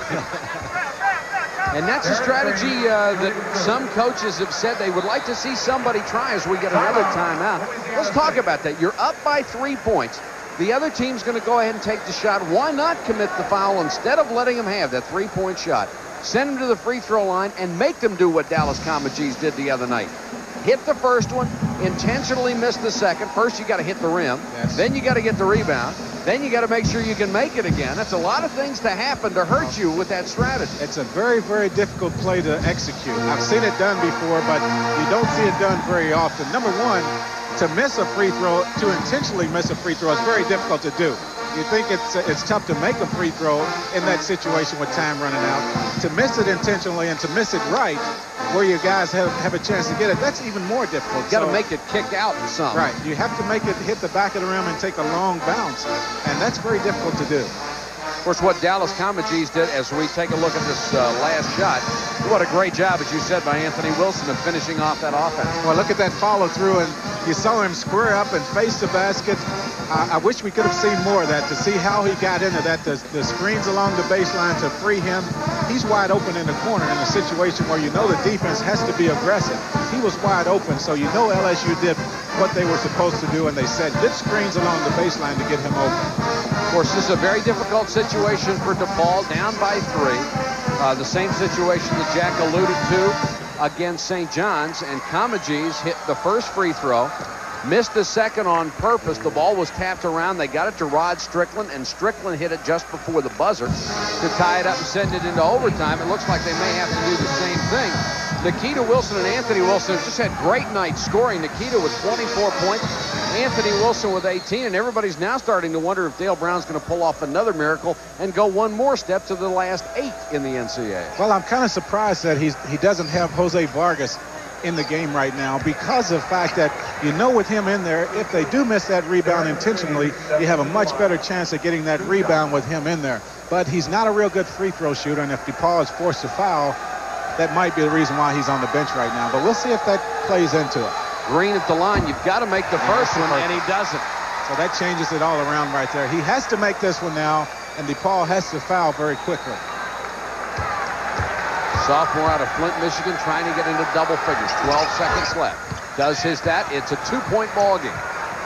And that's a strategy that some coaches have said they would like to see somebody try as we get another timeout. Let's talk about that. You're up by 3 points. The other team's going to go ahead and take the shot. Why not commit the foul instead of letting them have that three-point shot? Send them to the free throw line and make them do what Dallas Comegys did the other night. Hit the first one, intentionally miss the second. First, you got to hit the rim. Yes. Then you got to get the rebound. Then you got to make sure you can make it again. That's a lot of things to happen to hurt you with that strategy. It's a very, very difficult play to execute. I've seen it done before, but you don't see it done very often. Number one, to miss a free throw, to intentionally miss a free throw is very difficult to do. You think it's tough to make a free throw in that situation with time running out. To miss it intentionally and to miss it right, where your guys have a chance to get it, that's even more difficult. You got to make it kick out some. Right. You have to make it hit the back of the rim and take a long bounce, and that's very difficult to do. Of course, what Dallas Comegys did as we take a look at this last shot, what a great job, as you said, by Anthony Wilson of finishing off that offense. Well, look at that follow through, and you saw him square up and face the basket. I wish we could have seen more of that to see how he got into that. The screens along the baseline to free him. He's wide open in the corner in a situation where you know the defense has to be aggressive. He was wide open, so you know LSU did what they were supposed to do, and they set good screens along the baseline to get him open. Of course, this is a very difficult situation for DePaul, down by 3. The same situation that Jack alluded to against St. John's, and Comegys hit the first free throw, missed the second on purpose. The ball was tapped around. They got it to Rod Strickland, and Strickland hit it just before the buzzer to tie it up and send it into overtime. It looks like they may have to do the same thing. Nikita Wilson and Anthony Wilson have just had great nights scoring. Nikita with 24 points, Anthony Wilson with 18, and everybody's now starting to wonder if Dale Brown's going to pull off another miracle and go one more step to the last 8 in the NCAA. Well, I'm kind of surprised that he doesn't have Jose Vargas in the game right now because of the fact that you know with him in there, if they do miss that rebound intentionally, you have a much better chance of getting that rebound with him in there. But he's not a real good free throw shooter, and if DePaul is forced to foul, that might be the reason why he's on the bench right now. But we'll see if that plays into it. Green at the line. You've got to make the first one, and he doesn't. So that changes it all around right there. He has to make this one now, and DePaul has to foul very quickly. Sophomore out of Flint, Michigan, trying to get into double figures. 12 seconds left. Does that. It's a 2-point ball game.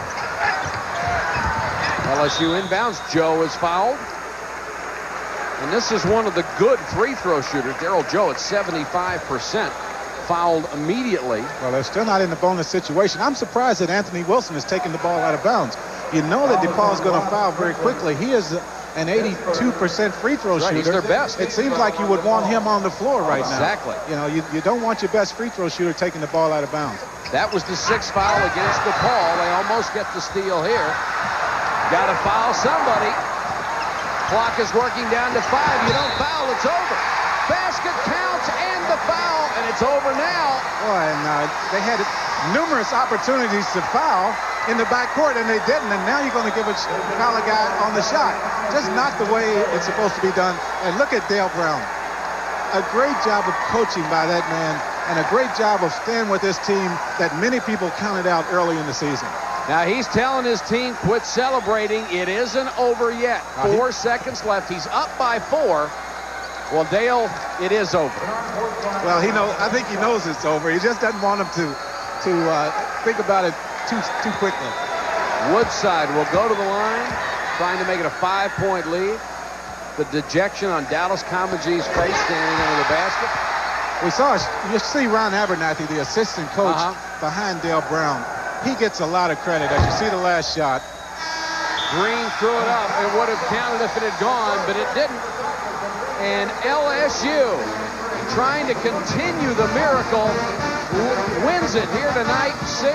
LSU inbounds. Joe is fouled. And this is one of the good free throw shooters. Daryl Joe at 75%. Fouled immediately. Well, they're still not in the bonus situation. I'm surprised that Anthony Wilson is taking the ball out of bounds. You know that DePaul is going to foul very quickly. He is an 82% free throw shooter. He's their best. It seems like you would want him on the floor right now. Exactly. You know, you don't want your best free throw shooter taking the ball out of bounds. That was the 6th foul against DePaul. They almost get the steal here. Got to foul somebody. Clock is working down to 5. You don't foul, it's over. Basket counts and the foul, and it's over now. Boy, and they had numerous opportunities to foul in the backcourt, and they didn't. And now you're going to give a foul a guy on the shot. Just not the way it's supposed to be done. And look at Dale Brown. A great job of coaching by that man, and a great job of staying with this team that many people counted out early in the season. Now he's telling his team, quit celebrating. It isn't over yet. 4 seconds left. He's up by 4. Well, Dale, it is over. Well, I think he knows it's over. He just doesn't want him to to think about it too quickly. Woodside will go to the line, trying to make it a 5-point lead. The dejection on Dallas Comegee's face standing under the basket. You see Ron Abernathy, the assistant coach behind Dale Brown. He gets a lot of credit. As you see the last shot. Green threw it up. It would have counted if it had gone, but it didn't. And LSU, trying to continue the miracle, wins it here tonight,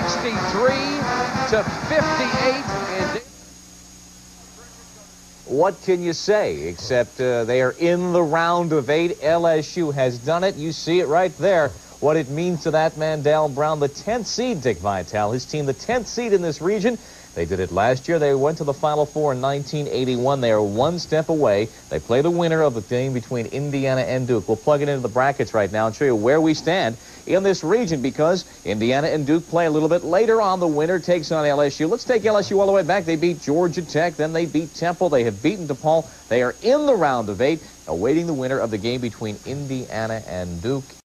63-58. And what can you say except they are in the round of 8. LSU has done it. You see it right there. What it means to that man, Dale Brown, the 10th seed, Dick Vitale, his team, the 10th seed in this region. They did it last year. They went to the Final Four in 1981. They are one step away. They play the winner of the game between Indiana and Duke. We'll plug it into the brackets right now and show you where we stand in this region, because Indiana and Duke play a little bit later on. The winner takes on LSU. Let's take LSU all the way back. They beat Georgia Tech. Then they beat Temple. They have beaten DePaul. They are in the round of 8, awaiting the winner of the game between Indiana and Duke.